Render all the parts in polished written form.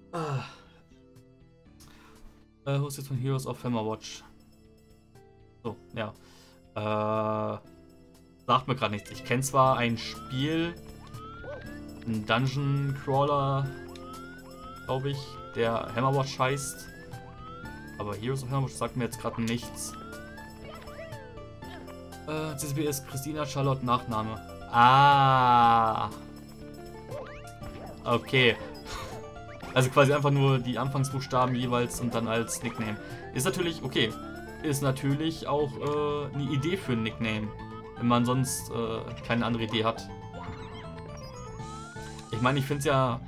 Who's jetzt von Heroes of Hammerwatch? So, ja. Sagt mir gerade nichts. Ich kenne zwar ein Spiel, ein Dungeon Crawler, glaube ich, der Hammerwatch heißt. Aber Heroes of Hammerwatch sagt mir jetzt gerade nichts. CCB ist Christina Charlotte Nachname. Ah. Okay. Also quasi einfach nur die Anfangsbuchstaben jeweils und dann als Nickname. Ist natürlich, okay. Ist natürlich auch eine Idee für ein Nickname. Wenn man sonst keine andere Idee hat. Ich meine, ich finde es ja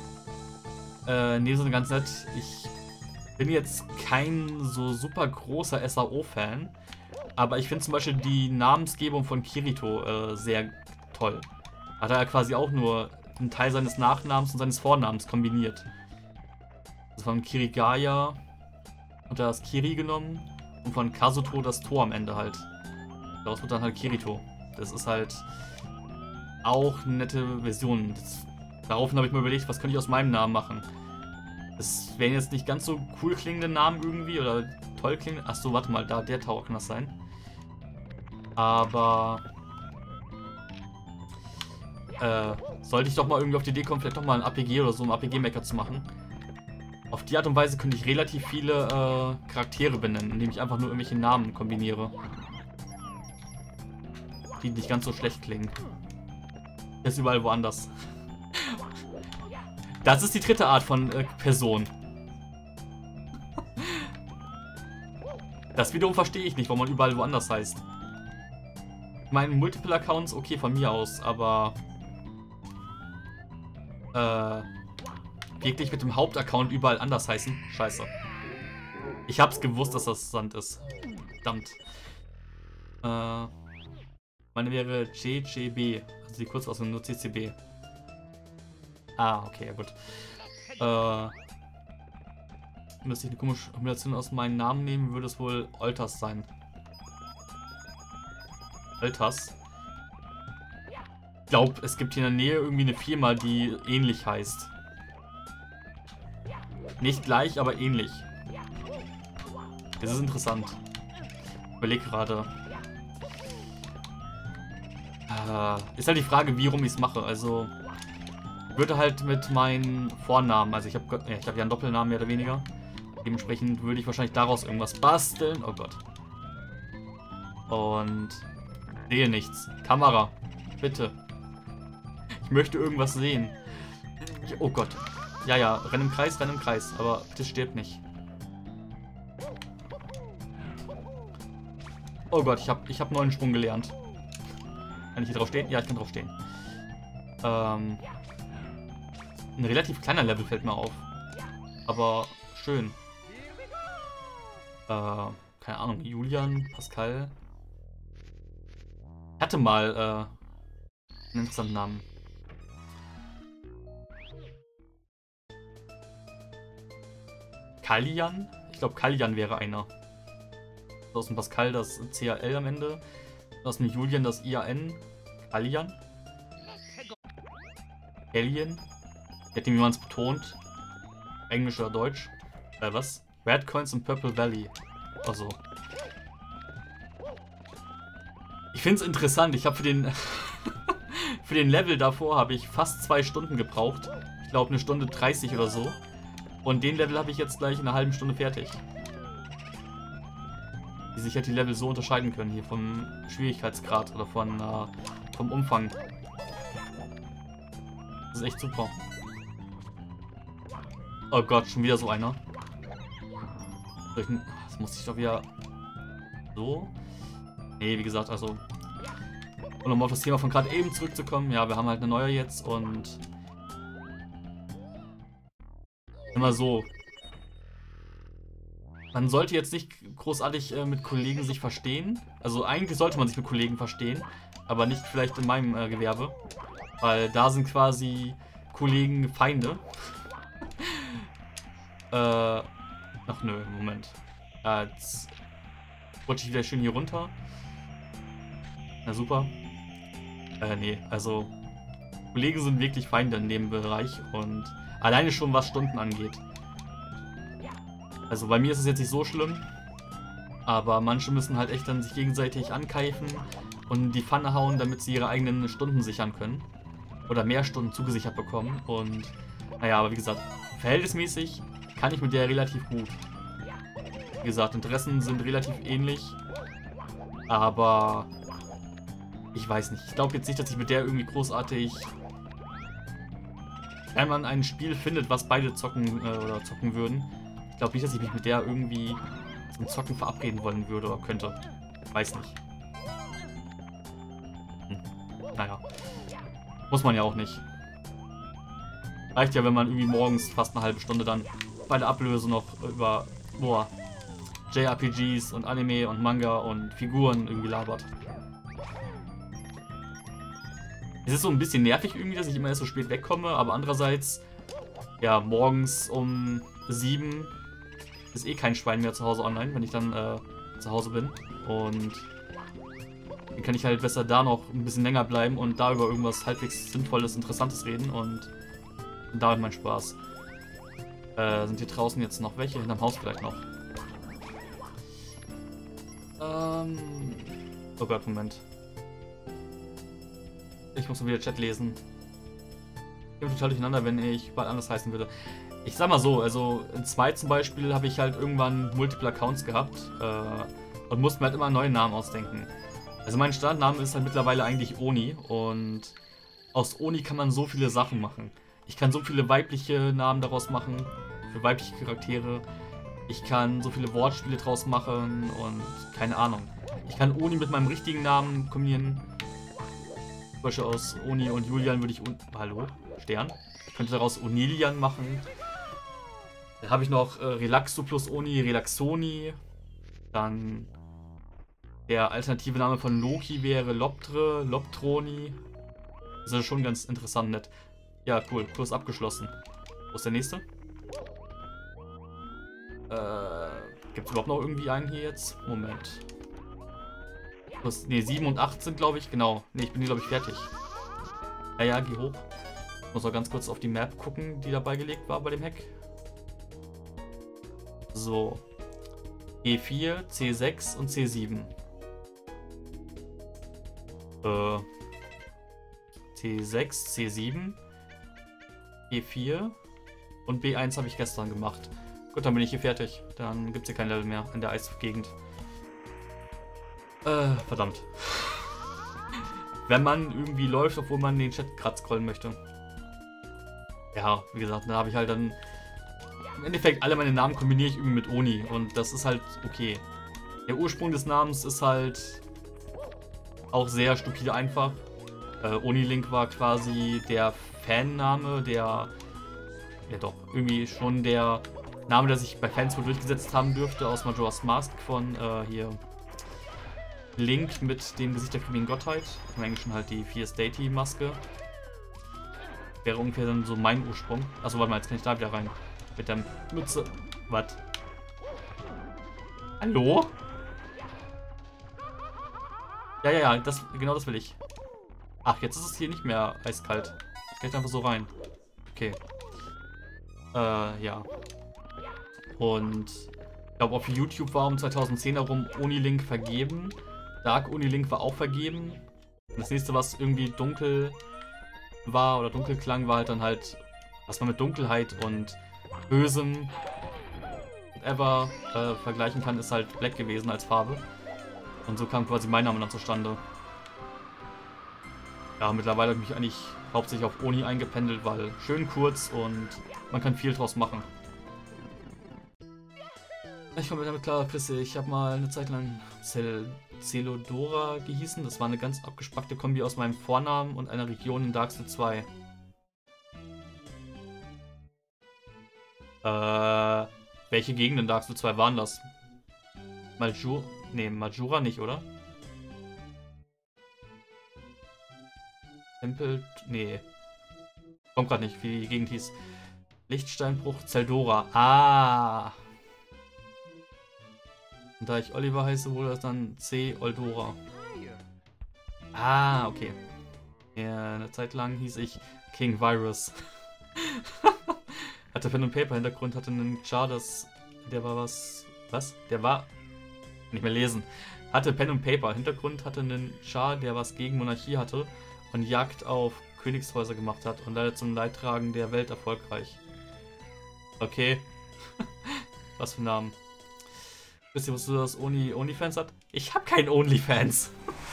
so ganz nett. Ich bin jetzt kein so super großer SAO-Fan. Aber ich finde zum Beispiel die Namensgebung von Kirito sehr toll. Hat er ja quasi auch nur einen Teil seines Nachnamens und seines Vornamens kombiniert. Also von Kirigaya hat er das Kiri genommen und von Kazuto das To am Ende halt. Daraus wird dann halt Kirito. Das ist halt auch eine nette Version. Daraufhin habe ich mir überlegt, was könnte ich aus meinem Namen machen. Das wären jetzt nicht ganz so cool klingende Namen irgendwie oder toll klingende. Achso, warte mal, der Tower kann das sein. Aber sollte ich doch mal irgendwie auf die Idee kommen, vielleicht doch mal ein APG oder so, einen APG-Maker zu machen. Auf die Art und Weise könnte ich relativ viele Charaktere benennen, indem ich einfach nur irgendwelche Namen kombiniere. Die nicht ganz so schlecht klingen. Das ist überall woanders. Das ist die dritte Art von Person. Das wiederum verstehe ich nicht, warum man überall woanders heißt. Ich meine, Multiple Accounts, okay, von mir aus, aber wirklich mit dem Hauptaccount überall anders heißen? Scheiße. Ich hab's gewusst, dass das Sand ist. Verdammt. Meine wäre JJB. Also die Kurzausgabe nur CCB. Ah, okay, ja gut. Müsste ich eine komische Kombination aus meinen Namen nehmen, würde es wohl Olters sein. Olters? Ich glaube, es gibt hier in der Nähe irgendwie eine Firma, die ähnlich heißt. Nicht gleich, aber ähnlich. Das ist interessant. Ich überlege gerade. Ist halt die Frage, wie rum ich es mache. Also, ich würde halt mit meinen Vornamen, also ich habe ja einen Doppelnamen mehr oder weniger. Dementsprechend würde ich wahrscheinlich daraus irgendwas basteln. Oh Gott. Und sehe nichts. Kamera, bitte. Ich möchte irgendwas sehen. Oh Gott. Ja, ja, renn im Kreis, aber das stirbt nicht. Oh Gott, ich hab neuen Sprung gelernt. Kann ich hier drauf stehen? Ja, ich kann drauf stehen. Ein relativ kleiner Level fällt mir auf. Aber schön. Keine Ahnung, Julian, Pascal. Ich hatte mal einen interessanten Namen. Kalian? Ich glaube, Kalian wäre einer. Aus dem Pascal das CAL am Ende. Aus dem Julian das IAN. Kalian? Alien? Ich hätte, wie man es betont. Englisch oder Deutsch. Was? Red Coins in Purple Valley. Also. Ich finde es interessant. Ich habe für den für den Level davor habe ich fast 2 Stunden gebraucht. Ich glaube 1 Stunde 30 oder so. Und den Level habe ich jetzt gleich in einer halben Stunde fertig. Wie sich halt die Level so unterscheiden können hier vom Schwierigkeitsgrad oder vom Umfang. Das ist echt super. Oh Gott, schon wieder so einer. Das muss ich doch wieder so. Nee, wie gesagt, also. Und um auf das Thema von gerade eben zurückzukommen, ja, wir haben halt eine neue jetzt und immer so. Man sollte jetzt nicht großartig mit Kollegen sich verstehen. Also eigentlich sollte man sich mit Kollegen verstehen, aber nicht vielleicht in meinem Gewerbe. Weil da sind quasi Kollegen Feinde. Ach nö, Moment. Jetzt rutsche ich wieder schön hier runter. Na super. Nee, also Kollegen sind wirklich Feinde in dem Bereich und alleine schon was Stunden angeht. Also bei mir ist es jetzt nicht so schlimm, aber manche müssen halt echt dann sich gegenseitig ankeifen und die Pfanne hauen, damit sie ihre eigenen Stunden sichern können. Oder mehr Stunden zugesichert bekommen. Und naja, aber wie gesagt, verhältnismäßig kann ich mit der relativ gut. Wie gesagt, Interessen sind relativ ähnlich. Aber ich weiß nicht. Ich glaube jetzt nicht, dass ich mit der irgendwie großartig... Wenn man ein Spiel findet, was beide zocken oder zocken würden, ich glaube nicht, dass ich mich mit der irgendwie zum Zocken verabreden wollen würde oder könnte. Weiß nicht. Naja. Muss man ja auch nicht. Reicht ja, wenn man irgendwie morgens fast eine halbe Stunde dann bei der Ablöse noch über JRPGs und Anime und Manga und Figuren irgendwie labert. Es ist so ein bisschen nervig irgendwie, dass ich immer erst so spät wegkomme, aber andererseits, ja, morgens um 7 ist eh kein Schwein mehr zu Hause online, wenn ich dann zu Hause bin. Und dann kann ich halt besser da noch ein bisschen länger bleiben und da über irgendwas halbwegs Sinnvolles, Interessantes reden und damit mein Spaß. Sind hier draußen jetzt noch welche? Hinterm Haus vielleicht noch. Oh Gott, Moment. Ich muss mal wieder Chat lesen. Ich bin total durcheinander, wenn ich bald anders heißen würde. Ich sag mal so, also in 2 zum Beispiel habe ich halt irgendwann multiple Accounts gehabt und musste mir halt immer einen neuen Namen ausdenken. Also mein Startname ist halt mittlerweile eigentlich Oni und aus Oni kann man so viele Sachen machen. Ich kann so viele weibliche Namen daraus machen, für weibliche Charaktere. Ich kann so viele Wortspiele draus machen und keine Ahnung. Ich kann Oni mit meinem richtigen Namen kombinieren. Zum Beispiel aus Oni und Julian würde ich... Hallo? Stern? Ich könnte daraus Onilian machen. Dann habe ich noch Relaxo plus Oni, Relaxoni. Dann der alternative Name von Loki wäre Loptre, Loptroni. Das ist schon ganz interessant nett. Ja, cool. Kurs abgeschlossen. Wo ist der nächste? Gibt es überhaupt noch irgendwie einen hier jetzt? Moment. Ne, 7 und 8 sind, glaube ich. Genau. Ne, ich bin hier, glaube ich, fertig. Ja, geh hoch. Ich muss auch ganz kurz auf die Map gucken, die dabei gelegt war bei dem Hack. So. E4, C6 und C7. C6, C7, E4 und B1 habe ich gestern gemacht. Gut, dann bin ich hier fertig. Dann gibt es hier kein Level mehr in der Eisgegend. Verdammt. Wenn man irgendwie läuft, obwohl man den Chat gerade scrollen möchte. Ja, wie gesagt, da habe ich halt dann... Im Endeffekt, alle meine Namen kombiniere ich irgendwie mit Oni und das ist halt okay. Der Ursprung des Namens ist halt auch sehr stupide einfach. Onilink war quasi der Fanname, der... Ja doch, irgendwie schon der Name, der sich bei Fans wohl durchgesetzt haben dürfte, aus Majora's Mask von hier... Link mit dem Gesicht der grimmenden Gottheit. Im Englischen halt die Fierce Deity Maske. Wäre ungefähr dann so mein Ursprung. Achso, warte mal, jetzt kann ich da wieder rein. Mit der Mütze. Was? Hallo? Ja, genau das will ich. Ach, jetzt ist es hier nicht mehr eiskalt. Ich kann einfach so rein. Okay. Ja. Und ich glaube, auf YouTube war um 2010 herum Onilink vergeben. Dark Onilink war auch vergeben. Und das nächste, was irgendwie dunkel war oder dunkel klang, war halt dann halt, was man mit Dunkelheit und Bösem whatever vergleichen kann, ist halt Black gewesen als Farbe. Und so kam quasi mein Name dann zustande. Ja, mittlerweile habe ich mich eigentlich hauptsächlich auf Oni eingependelt, weil schön kurz und man kann viel draus machen. Ich komme damit klar, Chrissy. Ich habe mal eine Zeit lang Celodora gehießen. Das war eine ganz abgespackte Kombi aus meinem Vornamen und einer Region in Dark Souls 2. Welche Gegenden in Dark Souls 2 waren das? Majura nicht, oder? Tempel... Nee. Kommt gerade nicht, wie die Gegend hieß. Lichtsteinbruch, Zeldora. Ah! Und da ich Oliver heiße, wurde das dann C. Oldora. Ah, okay. Ja, eine Zeit lang hieß ich King Virus. Hatte Pen und Paper Hintergrund, hatte einen Char, der war was. Was? Der war. Nicht mehr lesen. Hatte Pen und Paper Hintergrund, hatte einen Char, der was gegen Monarchie hatte und Jagd auf Königshäuser gemacht hat und leider zum Leidtragen der Welt erfolgreich. Okay. Was für ein Namen. Wisst ihr, was du das OnlyFans hat? Ich habe keinen OnlyFans.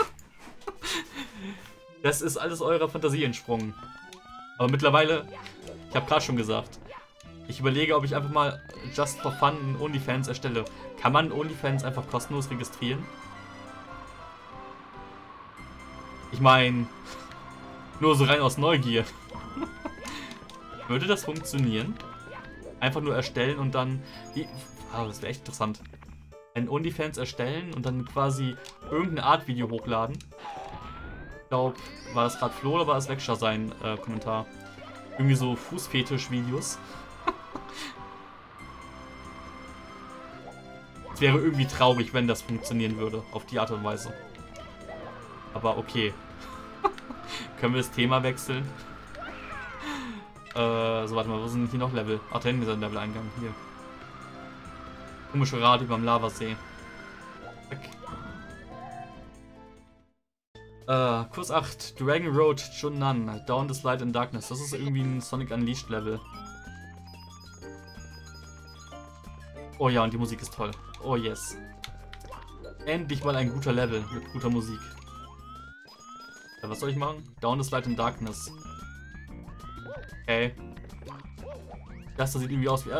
Das ist alles eurer Fantasie entsprungen. Aber mittlerweile, ich habe gerade schon gesagt, ich überlege, ob ich einfach mal just for fun einen OnlyFans erstelle. Kann man OnlyFans einfach kostenlos registrieren? Ich meine, nur so rein aus Neugier. Würde das funktionieren? Einfach nur erstellen und dann... das wäre echt interessant. Ein OnlyFans erstellen und dann quasi irgendeine Art Video hochladen. Ich glaube, war das gerade Flo oder war das Lecture sein Kommentar? Irgendwie so Fußfetisch-Videos. Es wäre irgendwie traurig, wenn das funktionieren würde, auf die Art und Weise. Aber okay. Können wir das Thema wechseln? So, warte mal, wo sind hier noch Level? Ach, da hinten ist ein Level-Eingang. Hier. Komische Rad über dem Lavasee. Kurs 8. Dragon Road Junan. Down the Slide in Darkness. Das ist irgendwie ein Sonic Unleashed Level. Oh ja, und die Musik ist toll. Oh yes. Endlich mal ein guter Level mit guter Musik. Ja, was soll ich machen? Down the Slide in Darkness. Okay. Das da sieht irgendwie aus wie...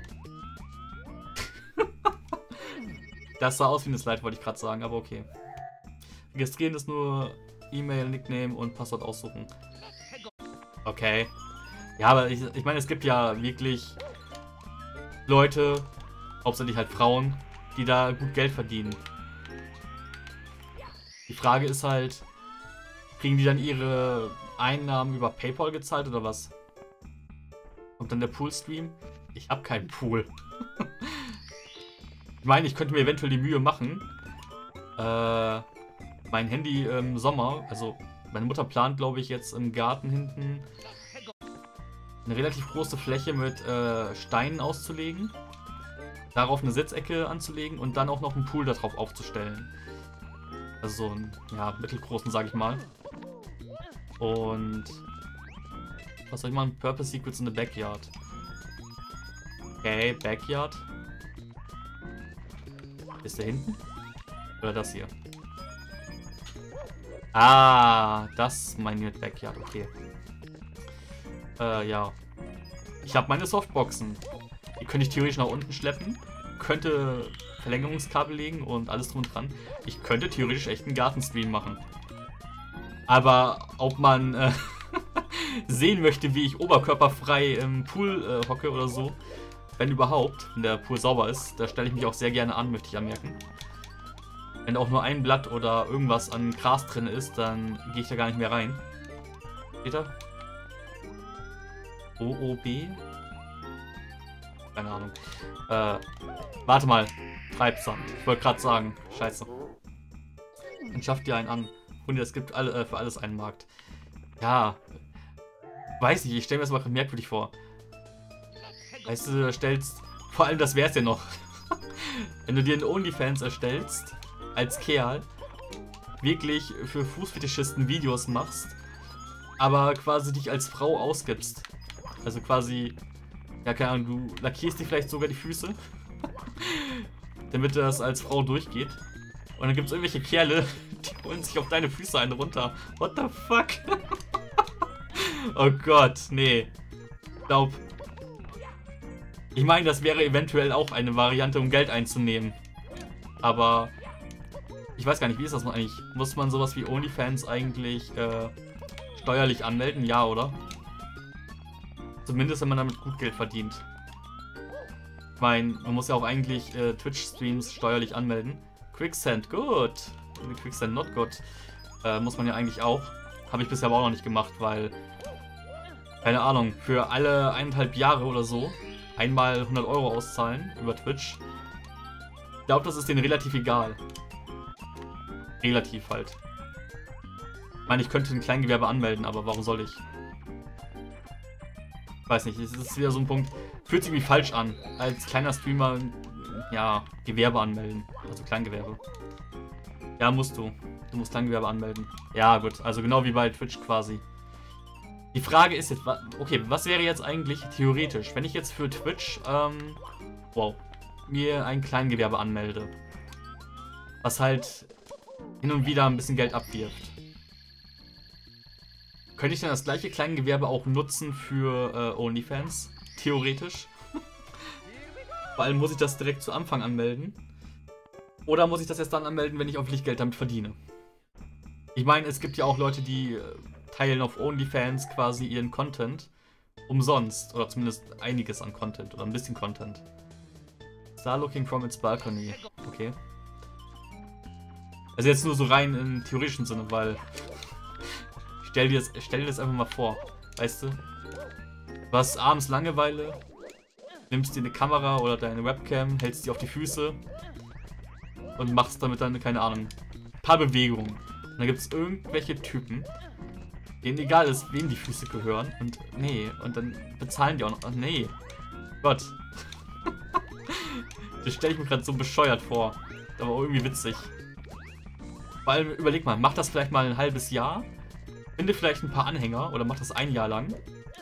Das sah aus wie eine Slide, wollte ich gerade sagen, aber okay. Registrieren ist nur E-Mail, Nickname und Passwort aussuchen. Okay. Ja, aber ich meine, es gibt ja wirklich Leute, hauptsächlich halt Frauen, die da gut Geld verdienen. Die Frage ist halt, kriegen die dann ihre Einnahmen über PayPal gezahlt oder was? Und dann der Pool-Stream? Ich habe keinen Pool. Ich meine, ich könnte mir eventuell die Mühe machen, mein Handy im Sommer, also meine Mutter plant, glaube ich, jetzt im Garten hinten eine relativ große Fläche mit Steinen auszulegen, darauf eine Sitzecke anzulegen und dann auch noch einen Pool darauf aufzustellen. Also so einen, ja, mittelgroßen, sage ich mal. Und was soll ich machen? Purpose Secrets in the Backyard. Okay, Backyard. Ist der hinten? Oder das hier? Ah, das meine ich mit Backyard, okay. Ja. Ich habe meine Softboxen. Die könnte ich theoretisch nach unten schleppen. Könnte Verlängerungskabel legen und alles drum und dran. Ich könnte theoretisch echt einen Gartenstream machen. Aber ob man sehen möchte, wie ich oberkörperfrei im Pool hocke oder so, wenn überhaupt, wenn der Pool sauber ist, da stelle ich mich auch sehr gerne an, möchte ich anmerken. Wenn auch nur ein Blatt oder irgendwas an Gras drin ist, dann gehe ich da gar nicht mehr rein. Steht da? OOB? Keine Ahnung. Warte mal. Treibsand. Ich wollte gerade sagen. Scheiße. Dann schafft ihr einen an. Und es gibt alle, für alles einen Markt. Ja. Weiß nicht, ich stelle mir das mal merkwürdig vor. Weißt du, du erstellst... Vor allem, das wär's ja noch. Wenn du dir einen OnlyFans erstellst, als Kerl, wirklich für Fußfetischisten Videos machst, aber quasi dich als Frau ausgibst. Also quasi, ja keine Ahnung, du lackierst dir vielleicht sogar die Füße, damit das als Frau durchgeht. Und dann gibt es irgendwelche Kerle, die holen sich auf deine Füße einen runter. What the fuck? Oh Gott, nee. Ich meine, das wäre eventuell auch eine Variante, um Geld einzunehmen. Aber ich weiß gar nicht, wie ist das eigentlich? Muss man sowas wie OnlyFans eigentlich steuerlich anmelden? Ja, oder? Zumindest, wenn man damit gut Geld verdient. Ich meine, man muss ja auch eigentlich Twitch-Streams steuerlich anmelden. Quicksand, gut. Quicksand, not good. Muss man ja eigentlich auch. Habe ich bisher aber auch noch nicht gemacht, weil... Keine Ahnung, für alle 1,5 Jahre oder so einmal 100 € auszahlen über Twitch. Ich glaube, das ist denen relativ egal. Relativ halt. meine, ich könnte ein Kleingewerbe anmelden, aber warum soll ich? Weiß nicht, es ist wieder so ein Punkt, fühlt sich irgendwie falsch an, als kleiner Streamer, ja, Gewerbe anmelden, also Kleingewerbe. Ja, musst du. Du musst Kleingewerbe anmelden. Ja, gut, also genau wie bei Twitch quasi. Die Frage ist jetzt, okay, was wäre jetzt eigentlich theoretisch, wenn ich jetzt für Twitch, wow, mir ein Kleingewerbe anmelde, was halt hin und wieder ein bisschen Geld abwirft. Könnte ich dann das gleiche Kleingewerbe auch nutzen für OnlyFans? Theoretisch. Vor allem muss ich das direkt zu Anfang anmelden. Oder muss ich das erst dann anmelden, wenn ich auch wirklich Geld damit verdiene? Ich meine, es gibt ja auch Leute, die teilen auf OnlyFans quasi ihren Content umsonst. Oder zumindest einiges an Content oder ein bisschen Content. Star looking from its balcony. Okay. Also jetzt nur so rein im theoretischen Sinne, weil... Stell dir das einfach mal vor, weißt du? Du hast abends Langeweile, nimmst dir eine Kamera oder deine Webcam, hältst die auf die Füße und machst damit dann, keine Ahnung, ein paar Bewegungen. Und dann gibt es irgendwelche Typen, denen egal ist, wem die Füße gehören. Und nee, und dann bezahlen die auch noch. Ach, nee. Gott. Das stelle ich mir gerade so bescheuert vor. Aber auch irgendwie witzig. Vor allem, überleg mal, mach das vielleicht mal ein halbes Jahr. Finde vielleicht ein paar Anhänger oder mach das ein Jahr lang.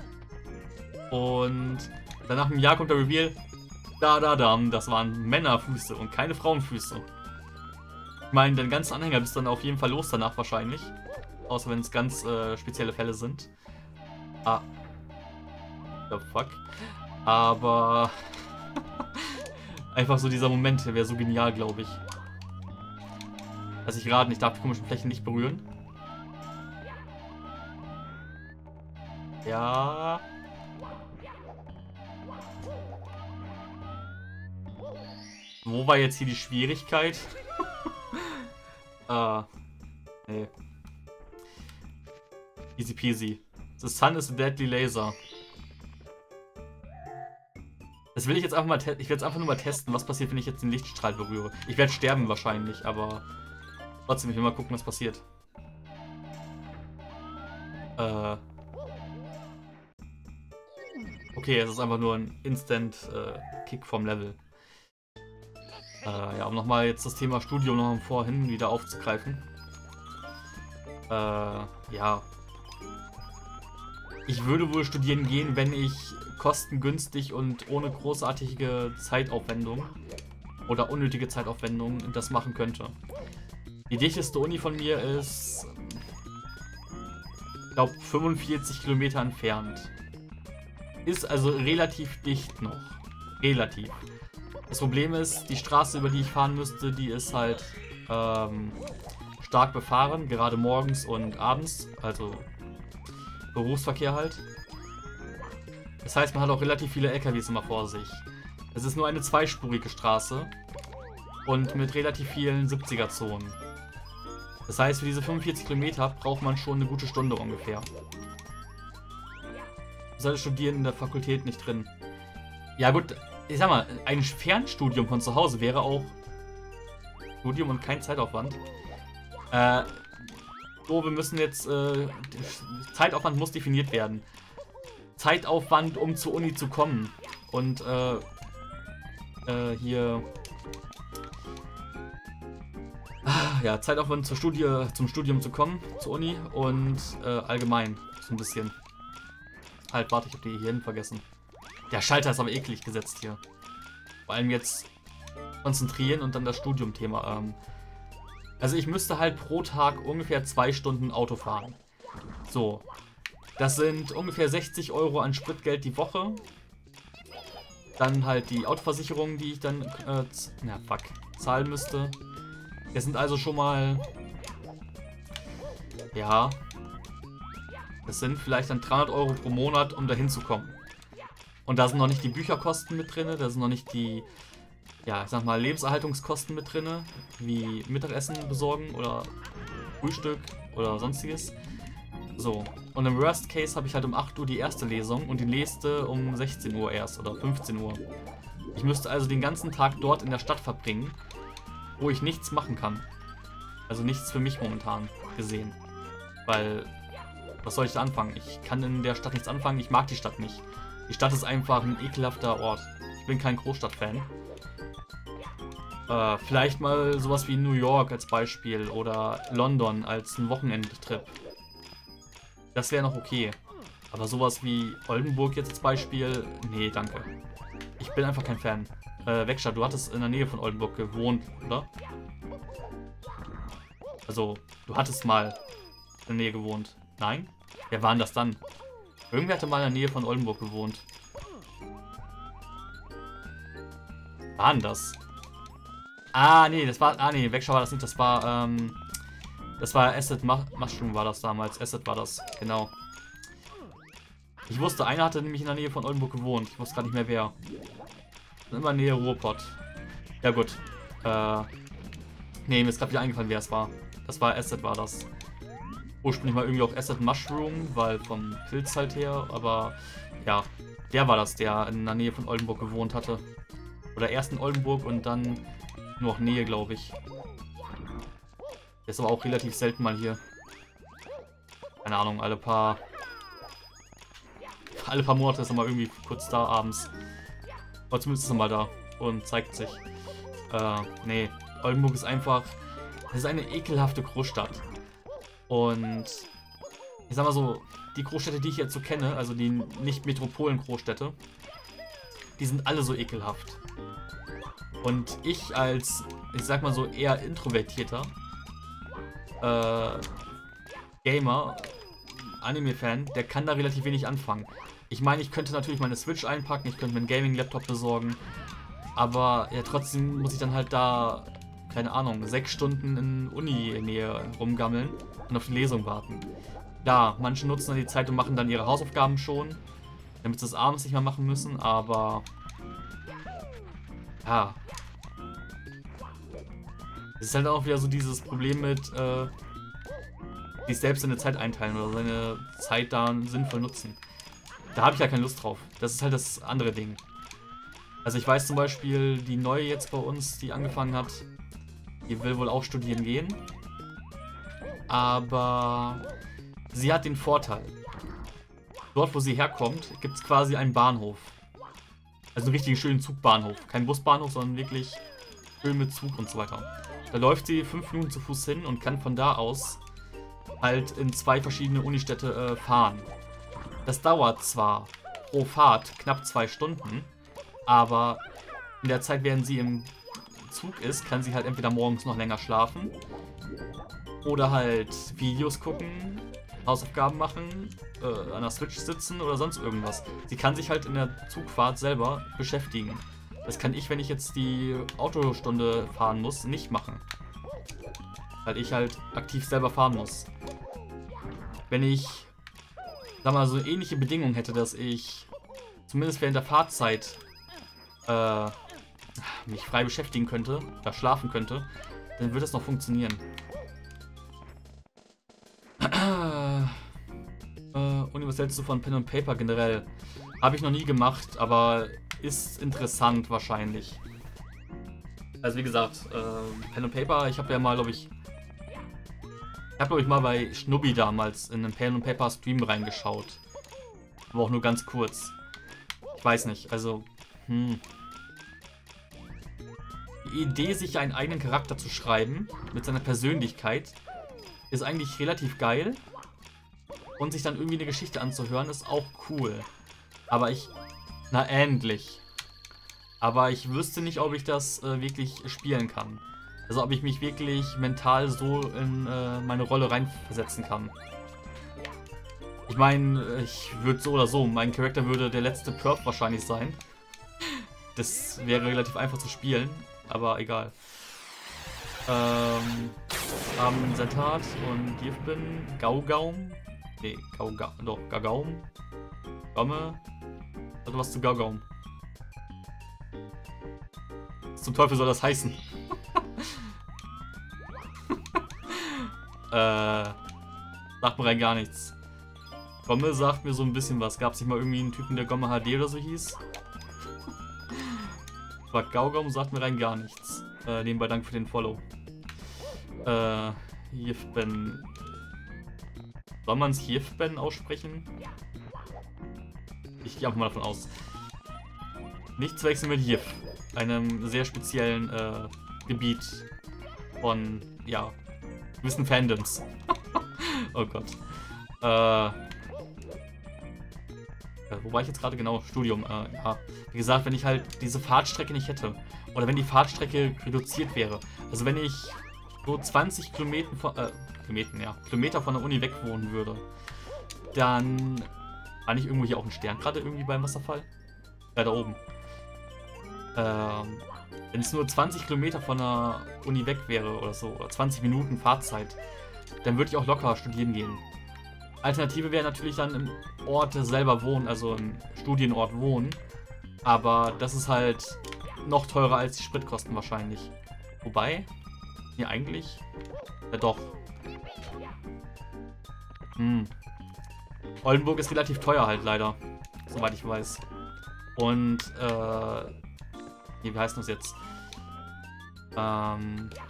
Und dann nach einem Jahr kommt der Reveal. Das waren Männerfüße und keine Frauenfüße. Ich meine, den ganzen Anhänger bist dann auf jeden Fall los danach wahrscheinlich. Außer wenn es ganz spezielle Fälle sind. Ah. The fuck. Aber einfach so dieser Moment, der wäre so genial, glaube ich. Lass ich raten, ich darf die komischen Flächen nicht berühren. Ja. Wo war jetzt hier die Schwierigkeit? Nee. Easy peasy. The sun is a deadly laser. Das will ich jetzt einfach mal testen. Ich werde es einfach nur mal testen, was passiert, wenn ich jetzt den Lichtstrahl berühre. Ich werde sterben wahrscheinlich, aber trotzdem, ich will mal gucken, was passiert. Okay, es ist einfach nur ein Instant-Kick vom Level. Ja, um nochmal jetzt das Thema Studium noch vorhin wieder aufzugreifen. Ja. Ich würde wohl studieren gehen, wenn ich kostengünstig und ohne großartige Zeitaufwendung oder unnötige Zeitaufwendung das machen könnte. Die dichteste Uni von mir ist, ich glaube, 45 Kilometer entfernt. Ist also relativ dicht noch. Relativ. Das Problem ist, die Straße, über die ich fahren müsste, die ist halt stark befahren, gerade morgens und abends, also Berufsverkehr halt. Das heißt, man hat auch relativ viele LKWs immer vor sich. Es ist nur eine zweispurige Straße und mit relativ vielen 70er-Zonen. Das heißt, für diese 45 Kilometer braucht man schon eine gute Stunde ungefähr. Sollte studieren in der Fakultät nicht drin. Ja gut, ich sag mal, ein Fernstudium von zu Hause wäre auch Studium und kein Zeitaufwand. So, wir müssen jetzt, Zeitaufwand muss definiert werden. Zeitaufwand, um zur Uni zu kommen. Und, hier... Ja, Zeitaufwand zum Studium zu kommen, zur Uni und allgemein so ein bisschen. Halt, warte, ich hab die hier hin vergessen. Der Schalter ist aber eklig gesetzt hier. Vor allem jetzt konzentrieren und dann das Studium-Thema. Also ich müsste halt pro Tag ungefähr 2 Stunden Auto fahren. So. Das sind ungefähr 60 Euro an Spritgeld die Woche. Dann halt die Autoversicherung, die ich dann zahlen müsste. Das sind also schon mal... Ja... Das sind vielleicht dann 300 Euro pro Monat, um da hinzukommen. Und da sind noch nicht die Bücherkosten mit drin, da sind noch nicht die, ja, ich sag mal, Lebenserhaltungskosten mit drin, wie Mittagessen besorgen oder Frühstück oder sonstiges. So, und im Worst Case habe ich halt um 8 Uhr die erste Lesung und die nächste um 16 Uhr erst oder 15 Uhr. Ich müsste also den ganzen Tag dort in der Stadt verbringen, wo ich nichts machen kann. Also nichts für mich momentan gesehen. Weil, was soll ich da anfangen? Ich kann in der Stadt nichts anfangen, ich mag die Stadt nicht. Die Stadt ist einfach ein ekelhafter Ort. Ich bin kein Großstadtfan. Vielleicht mal sowas wie New York als Beispiel oder London als ein Wochenendtrip. Das wäre noch okay. Aber sowas wie Oldenburg jetzt als Beispiel, nee, danke. Ich bin einfach kein Fan. Wegscha, du hattest in der Nähe von Oldenburg gewohnt, oder? Also, du hattest mal in der Nähe gewohnt. Nein? Wer war denn das dann? Irgendwer hatte mal in der Nähe von Oldenburg gewohnt. War denn das? Ah, nee, das war. Ah, nee, Wegscha war das nicht. Das war, das war Acid Mushroom war das damals. Acid war das, genau. Ich wusste, einer hatte nämlich in der Nähe von Oldenburg gewohnt. Ich wusste gar nicht mehr wer. Immer Nähe Ruhrpott. Ja, gut. Nee, mir ist gerade wieder eingefallen, wer es war. Das war Acid, war das. Ursprünglich mal irgendwie auch Acid Mushroom, weil vom Pilz halt her. Aber ja, der war das, der in der Nähe von Oldenburg gewohnt hatte. Oder erst in Oldenburg und dann nur noch Nähe, glaube ich. Der ist aber auch relativ selten mal hier. Keine Ahnung, alle paar Monate ist er mal irgendwie kurz da abends. Aber zumindest ist er mal da und zeigt sich. Nee, Oldenburg ist einfach... Es ist eine ekelhafte Großstadt. Und ich sag mal so, die Großstädte, die ich jetzt so kenne, also die Nicht-Metropolen-Großstädte, die sind alle so ekelhaft. Und ich als, ich sag mal so, eher introvertierter Gamer, Anime-Fan, der kann da relativ wenig anfangen. Ich meine, ich könnte natürlich meine Switch einpacken, ich könnte mir einen Gaming-Laptop besorgen, aber ja, trotzdem muss ich dann halt da, keine Ahnung, 6 Stunden in Uni-Nähe rumgammeln und auf die Lesung warten. Ja, manche nutzen dann die Zeit und machen dann ihre Hausaufgaben schon, damit sie es abends nicht mehr machen müssen, aber ja. Es ist halt auch wieder so dieses Problem mit, sich selbst seine Zeit einteilen oder seine Zeit da sinnvoll nutzen. Da habe ich ja keine Lust drauf. Das ist halt das andere Ding. Also ich weiß zum Beispiel, die Neue jetzt bei uns, die angefangen hat, die will wohl auch studieren gehen. Aber sie hat den Vorteil. Dort, wo sie herkommt, gibt es quasi einen Bahnhof. Also einen richtigen schönen Zugbahnhof. Kein Busbahnhof, sondern wirklich schön mit Zug und so weiter. Da läuft sie 5 Minuten zu Fuß hin und kann von da aus halt in 2 verschiedene Unistädte fahren. Das dauert zwar pro Fahrt knapp 2 Stunden, aber in der Zeit, während sie im Zug ist, kann sie halt entweder morgens noch länger schlafen oder halt Videos gucken, Hausaufgaben machen, an der Switch sitzen oder sonst irgendwas. Sie kann sich halt in der Zugfahrt selber beschäftigen. Das kann ich, wenn ich jetzt die Autostunde fahren muss, nicht machen. Weil ich halt aktiv selber fahren muss. Wenn ich, sag mal, so ähnliche Bedingungen hätte, dass ich zumindest während der Fahrzeit mich frei beschäftigen könnte, oder schlafen könnte, dann würde das noch funktionieren. Und was hältst du von Pen und Paper generell? Habe ich noch nie gemacht, aber ist interessant wahrscheinlich. Also wie gesagt, Pen und Paper, ich habe ja mal, glaube ich, mal bei Schnubbi damals in einen Pen und Paper Stream reingeschaut. Aber auch nur ganz kurz. Ich weiß nicht, also, Die Idee, sich einen eigenen Charakter zu schreiben, mit seiner Persönlichkeit, ist eigentlich relativ geil. Und sich dann irgendwie eine Geschichte anzuhören, ist auch cool. Aber endlich. Aber ich wüsste nicht, ob ich das wirklich spielen kann. Also ob ich mich wirklich mental so in meine Rolle reinversetzen kann. Ich meine, ich würde so oder so, mein Charakter würde der letzte Perf wahrscheinlich sein. Das wäre relativ einfach zu spielen, aber egal. Haben Sentat und Gifbin, Gaugaum. Nee, Gaugaum. Gomme. Also was zu Gaugaum. Was zum Teufel soll das heißen? Sagt mir rein gar nichts. Gomme sagt mir so ein bisschen was. Gab es nicht mal irgendwie einen Typen, der Gomme HD oder so hieß? Aber Gaugaum sagt mir rein gar nichts. Nebenbei danke für den Follow. Hier bin Soll man es Hifben aussprechen? Ich gehe einfach mal davon aus. Nicht zu wechseln mit Hif, einem sehr speziellen Gebiet von, ja, gewissen Fandoms. Oh Gott. Wo war ich jetzt gerade genau? Studium. Ja. Wie gesagt, wenn ich halt diese Fahrtstrecke nicht hätte. Oder wenn die Fahrtstrecke reduziert wäre. Also wenn ich so 20 Kilometer von der Uni weg wohnen würde, dann war nicht irgendwo hier auch ein Stern gerade irgendwie beim Wasserfall? Ja, da oben. Wenn es nur 20 Kilometer von der Uni weg wäre oder so, oder 20 Minuten Fahrzeit, dann würde ich auch locker studieren gehen. Alternative wäre natürlich dann im Ort selber wohnen, also im Studienort wohnen. Aber das ist halt noch teurer als die Spritkosten wahrscheinlich. Wobei, ja eigentlich, ja doch. Oldenburg ist relativ teuer halt leider, soweit ich weiß. Und, wie heißt das jetzt? Na,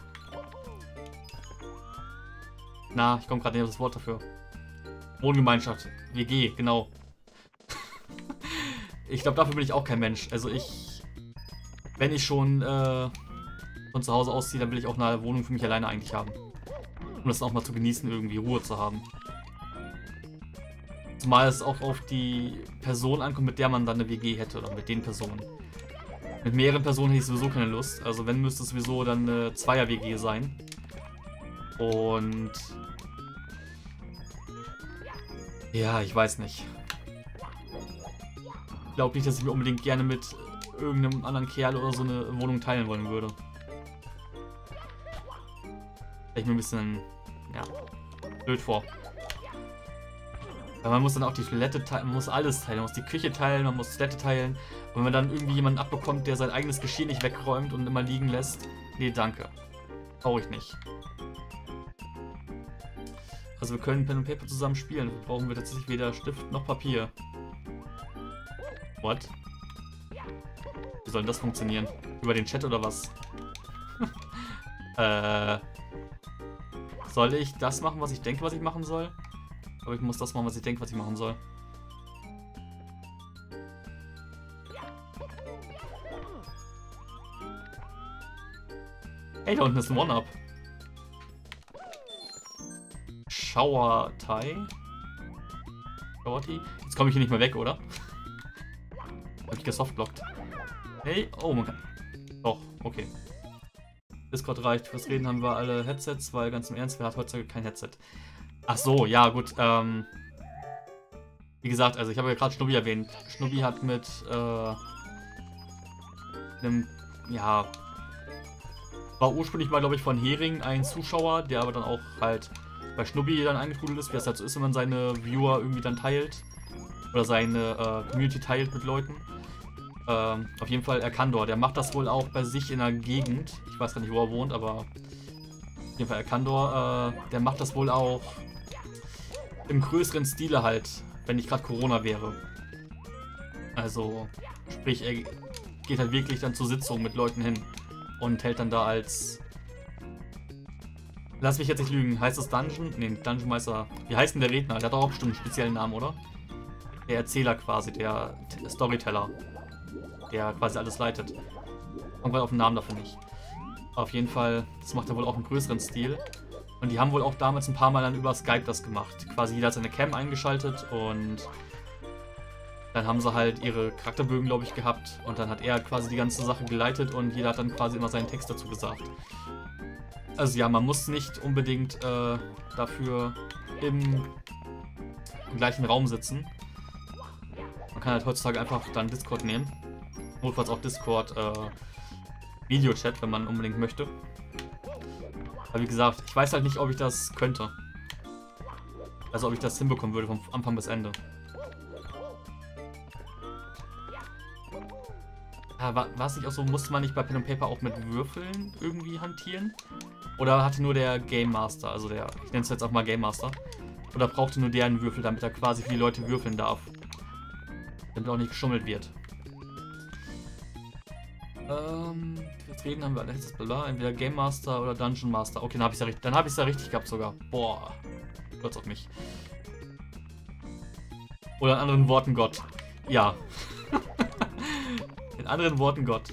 ich komme gerade nicht auf das Wort dafür. Wohngemeinschaft. WG, genau. Ich glaube, dafür bin ich auch kein Mensch. Also wenn ich schon von zu Hause ausziehe, dann will ich auch eine Wohnung für mich alleine eigentlich haben. Um das auch mal zu genießen, irgendwie Ruhe zu haben. Zumal es auch auf die Person ankommt, mit der man dann eine WG hätte, oder mit den Personen. Mit mehreren Personen hätte ich sowieso keine Lust. Also wenn, müsste es sowieso dann eine Zweier-WG sein. Und ja, ich weiß nicht. Ich glaube nicht, dass ich mir unbedingt gerne mit irgendeinem anderen Kerl oder so eine Wohnung teilen wollen würde. Stell ich mir ein bisschen, ja, blöd vor. Weil man muss dann auch die Toilette teilen, man muss alles teilen, man muss die Küche teilen, man muss die Toilette teilen. Und wenn man dann irgendwie jemanden abbekommt, der sein eigenes Geschirr nicht wegräumt und immer liegen lässt, nee, danke. Brauche ich nicht. Also wir können Pen und Paper zusammen spielen. Dafür brauchen wir tatsächlich weder Stift noch Papier. What? Wie soll denn das funktionieren? Über den Chat oder was? Soll ich das machen, was ich denke, was ich machen soll? Aber ich muss das machen, was ich denke, was ich machen soll. Hey, da unten ist ein One-Up. Shower-Tai. Jetzt komme ich hier nicht mehr weg, oder? Hab ich gesoftblockt. Hey, oh, man kann. Doch, okay. Discord reicht. Fürs Reden haben wir alle Headsets, weil ganz im Ernst, wer hat heutzutage kein Headset? Ach so, ja, gut. Wie gesagt, also ich habe ja gerade Schnubbi erwähnt. Schnubbi hat mit einem, ja, war ursprünglich mal, glaube ich, von Hering ein Zuschauer, der aber dann auch halt bei Schnubbi dann eingetrudelt ist, wie es halt so ist, wenn man seine Viewer irgendwie dann teilt. Oder seine Community teilt mit Leuten. Auf jeden Fall Erkandor, der macht das wohl auch bei sich in der Gegend. Ich weiß gar nicht, wo er wohnt, aber auf jeden Fall Erkandor, der macht das wohl auch im größeren Stile halt, wenn nicht gerade Corona wäre. Also, sprich, er geht halt wirklich dann zur Sitzung mit Leuten hin und hält dann da als... Lass mich jetzt nicht lügen, heißt das Dungeon? Ne, Dungeon Meister. Wie heißt denn der Redner? Der hat auch bestimmt einen speziellen Namen, oder? Der Erzähler quasi, der Storyteller. Der quasi alles leitet. Kommt auf den Namen dafür nicht. Auf jeden Fall, das macht er wohl auch im größeren Stil. Und die haben wohl auch damals ein paar Mal dann über Skype das gemacht. Quasi jeder hat seine Cam eingeschaltet und dann haben sie halt ihre Charakterbögen, glaube ich, gehabt. Und dann hat er quasi die ganze Sache geleitet und jeder hat dann quasi immer seinen Text dazu gesagt. Also ja, man muss nicht unbedingt dafür im gleichen Raum sitzen. Man kann halt heutzutage einfach dann Discord nehmen. Notfalls auch Discord Videochat, wenn man unbedingt möchte. Aber wie gesagt, ich weiß halt nicht, ob ich das könnte. Also ob ich das hinbekommen würde vom Anfang bis Ende. Ja, war es nicht auch so, musste man nicht bei Pen und Paper auch mit Würfeln irgendwie hantieren? Oder hatte nur der Game Master, also der, ich nenne es jetzt auch mal Game Master, oder brauchte nur der einen Würfel, damit er quasi für die Leute würfeln darf? Damit auch nicht geschummelt wird. Jetzt reden haben wir alles bla, entweder Game Master oder Dungeon Master. Okay, dann habe ich es ja richtig gehabt sogar. Boah, stolz auf mich. Oder in anderen Worten Gott. Ja. In anderen Worten Gott.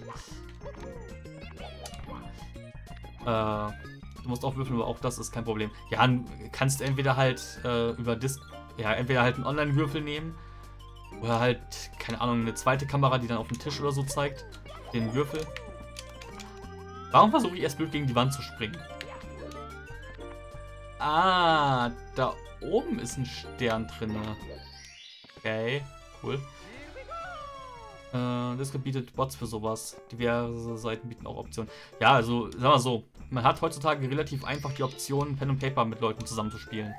Du musst auch würfeln, aber auch das ist kein Problem. Ja, du kannst entweder halt über entweder halt einen Online-Würfel nehmen oder halt, keine Ahnung, eine zweite Kamera, die dann auf den Tisch oder so zeigt. Den Würfel. Warum versuche ich erst blöd gegen die Wand zu springen? Ah, da oben ist ein Stern drin. Okay, cool. Das bietet Bots für sowas. Diverse Seiten bieten auch Optionen. Ja, also, sagen wir so, man hat heutzutage relativ einfach die Option, Pen und Paper mit Leuten zusammenzuspielen.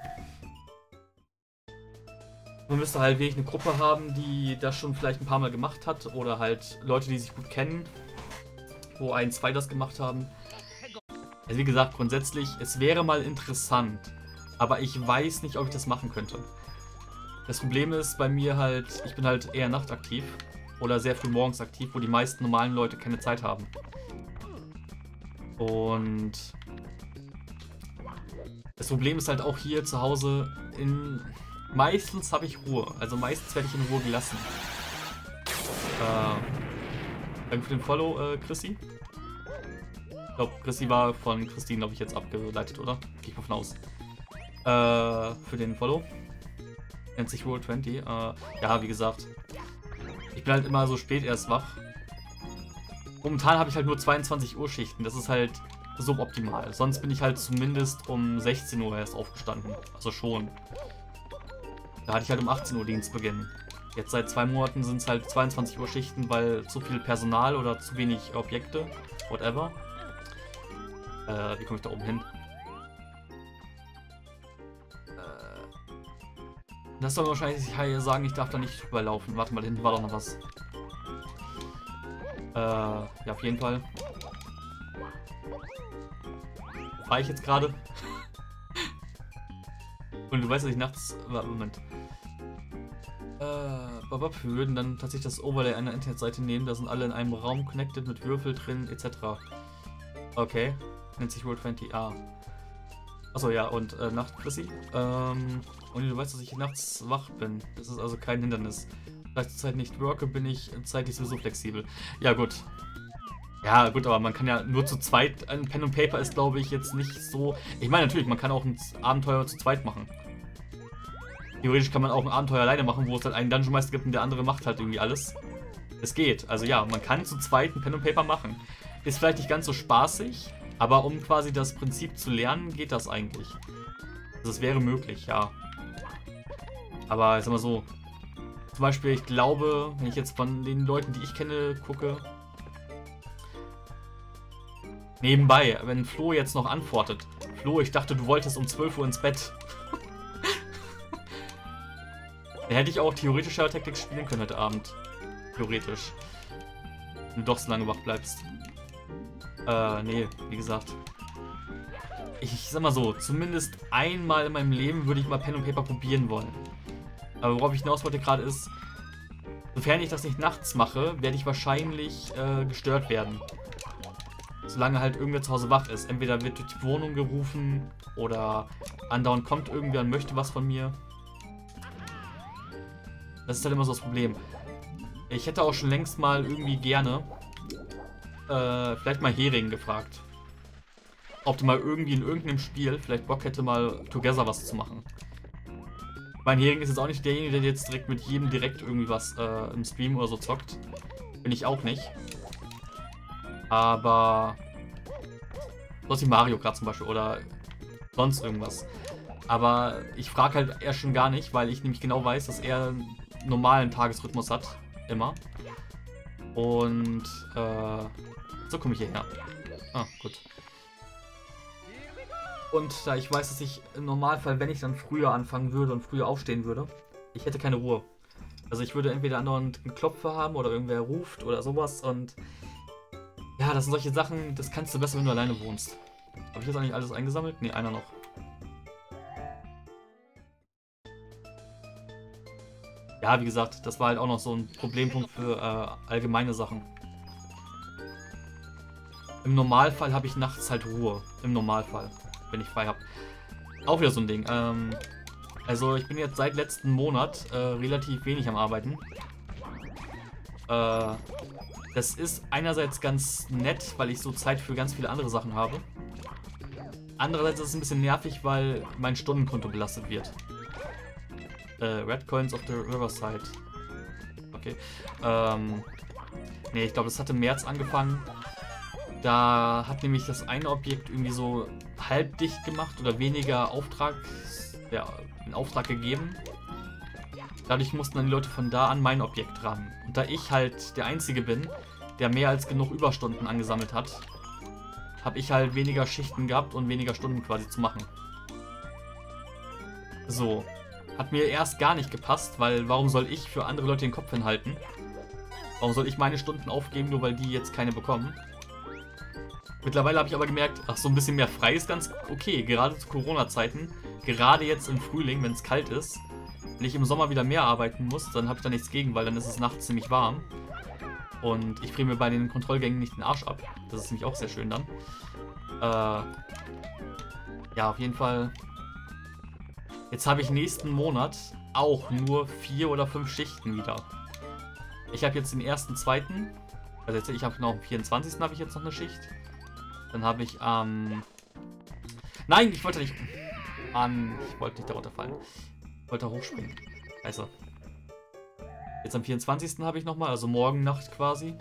Man müsste halt wirklich eine Gruppe haben, die das schon vielleicht ein paar Mal gemacht hat. Oder halt Leute, die sich gut kennen, wo ein, zwei das gemacht haben. Also wie gesagt, grundsätzlich, es wäre mal interessant. Aber ich weiß nicht, ob ich das machen könnte. Das Problem ist bei mir halt, ich bin halt eher nachtaktiv. Oder sehr früh morgens aktiv, wo die meisten normalen Leute keine Zeit haben. Und das Problem ist halt auch hier zu Hause, meistens habe ich Ruhe. Also meistens werde ich in Ruhe gelassen. Danke für den Follow, Chrissy. Ich glaube, Chrissy war von Christine, glaube ich, jetzt abgeleitet, oder? Gehe ich mal von aus. Für den Follow. Nennt sich World 20. Ja, wie gesagt. Ich bin halt immer so spät erst wach. Momentan habe ich halt nur 22 Uhr Schichten. Das ist halt suboptimal. Sonst bin ich halt zumindest um 16 Uhr erst aufgestanden. Also schon. Da hatte ich halt um 18 Uhr Dienstbeginn. Jetzt seit 2 Monaten sind es halt 22 Uhr Schichten, weil zu viel Personal oder zu wenig Objekte. Whatever. Wie komme ich da oben hin? Das soll wahrscheinlich sagen, ich darf da nicht drüber laufen. Warte mal, hinten war doch noch was. Ja, auf jeden Fall. Fahre ich jetzt gerade? Und du weißt, dass ich nachts... Moment. Wir würden dann tatsächlich das Overlay einer Internetseite nehmen. Da sind alle in einem Raum connected mit Würfel drin, etc. Okay. Nennt sich World 20. Achso, ja, und Nacht, Chrissy. Und du weißt, dass ich nachts wach bin. Das ist also kein Hindernis. Da ich zur Zeit nicht worke, bin ich zeitlich sowieso flexibel. Ja, gut. Ja, gut, aber man kann ja nur zu zweit. Ein Pen und Paper ist, glaube ich, jetzt nicht so. Ich meine, natürlich, man kann auch ein Abenteuer zu zweit machen. Theoretisch kann man auch ein Abenteuer alleine machen, wo es halt einen Dungeon Meister gibt und der andere macht halt irgendwie alles. Es geht. Also ja, man kann zu zweit ein Pen und Paper machen. Ist vielleicht nicht ganz so spaßig, aber um quasi das Prinzip zu lernen, geht das eigentlich. Also es wäre möglich, ja. Aber ich sag mal so, zum Beispiel, ich glaube, wenn ich jetzt von den Leuten, die ich kenne, gucke, nebenbei, wenn Flo jetzt noch antwortet, Flo, ich dachte, du wolltest um 12 Uhr ins Bett. Dann hätte ich auch theoretisch Taktik spielen können heute Abend. Theoretisch. Wenn du doch so lange wach bleibst. Nee, wie gesagt. Ich sag mal so, zumindest einmal in meinem Leben würde ich mal Pen und Paper probieren wollen. Aber worauf ich hinaus wollte gerade ist, sofern ich das nicht nachts mache, werde ich wahrscheinlich gestört werden. Solange halt irgendwer zu Hause wach ist. Entweder wird durch die Wohnung gerufen oder andauernd kommt irgendwer und möchte was von mir. Das ist halt immer so das Problem. Ich hätte auch schon längst mal irgendwie gerne vielleicht mal Hering gefragt. Ob der mal irgendwie in irgendeinem Spiel vielleicht Bock hätte, mal Together was zu machen. Mein Hering ist jetzt auch nicht derjenige, der jetzt direkt mit jedem direkt irgendwie was im Stream oder so zockt. Bin ich auch nicht. Aber sowas wie Mario Kart zum Beispiel oder sonst irgendwas. Aber ich frage halt eher schon gar nicht, weil ich nämlich genau weiß, dass er einen normalen Tagesrhythmus hat. Immer. Und so komme ich hierher. Ah, gut. Und da ich weiß, dass ich im Normalfall, wenn ich dann früher anfangen würde und früher aufstehen würde, ich hätte keine Ruhe. Also ich würde entweder andauernd einen Klopfer haben oder irgendwer ruft oder sowas und ja, das sind solche Sachen, das kannst du besser, wenn du alleine wohnst. Habe ich jetzt eigentlich alles eingesammelt? Ne, einer noch. Ja, wie gesagt, das war halt auch noch so ein Problempunkt für allgemeine Sachen. Im Normalfall habe ich nachts halt Ruhe. Im Normalfall, wenn ich frei habe. Auch wieder so ein Ding. Also ich bin jetzt seit letzten Monat relativ wenig am Arbeiten. Das ist einerseits ganz nett, weil ich so Zeit für ganz viele andere Sachen habe. Andererseits ist es ein bisschen nervig, weil mein Stundenkonto belastet wird. Red Coins of the Riverside. Okay. Nee, ich glaube, das hat im März angefangen. Da hat nämlich das eine Objekt irgendwie so halbdicht gemacht oder weniger in Auftrag gegeben. Dadurch mussten dann die Leute von da an mein Objekt ran. Und da ich halt der Einzige bin, der mehr als genug Überstunden angesammelt hat, habe ich halt weniger Schichten gehabt und weniger Stunden quasi zu machen. So. Hat mir erst gar nicht gepasst, weil warum soll ich für andere Leute den Kopf hinhalten? Warum soll ich meine Stunden aufgeben, nur weil die jetzt keine bekommen? Mittlerweile habe ich aber gemerkt, ach, so ein bisschen mehr frei ist ganz okay. Gerade zu Corona-Zeiten, gerade jetzt im Frühling, wenn es kalt ist, wenn ich im Sommer wieder mehr arbeiten muss, dann habe ich da nichts gegen, weil dann ist es nachts ziemlich warm. Und ich friere mir bei den Kontrollgängen nicht den Arsch ab. Das ist nämlich auch sehr schön dann. Ja, auf jeden Fall. Jetzt habe ich nächsten Monat auch nur 4 oder 5 Schichten wieder. Ich habe jetzt den 1.2. Also jetzt, ich habe noch am 24. habe ich jetzt noch eine Schicht. Dann habe ich am... Nein, ich wollte nicht... Mann, ich wollte nicht darunter fallen. Ich wollte da hochspringen. Also. Jetzt am 24. habe ich nochmal, also morgen Nacht quasi.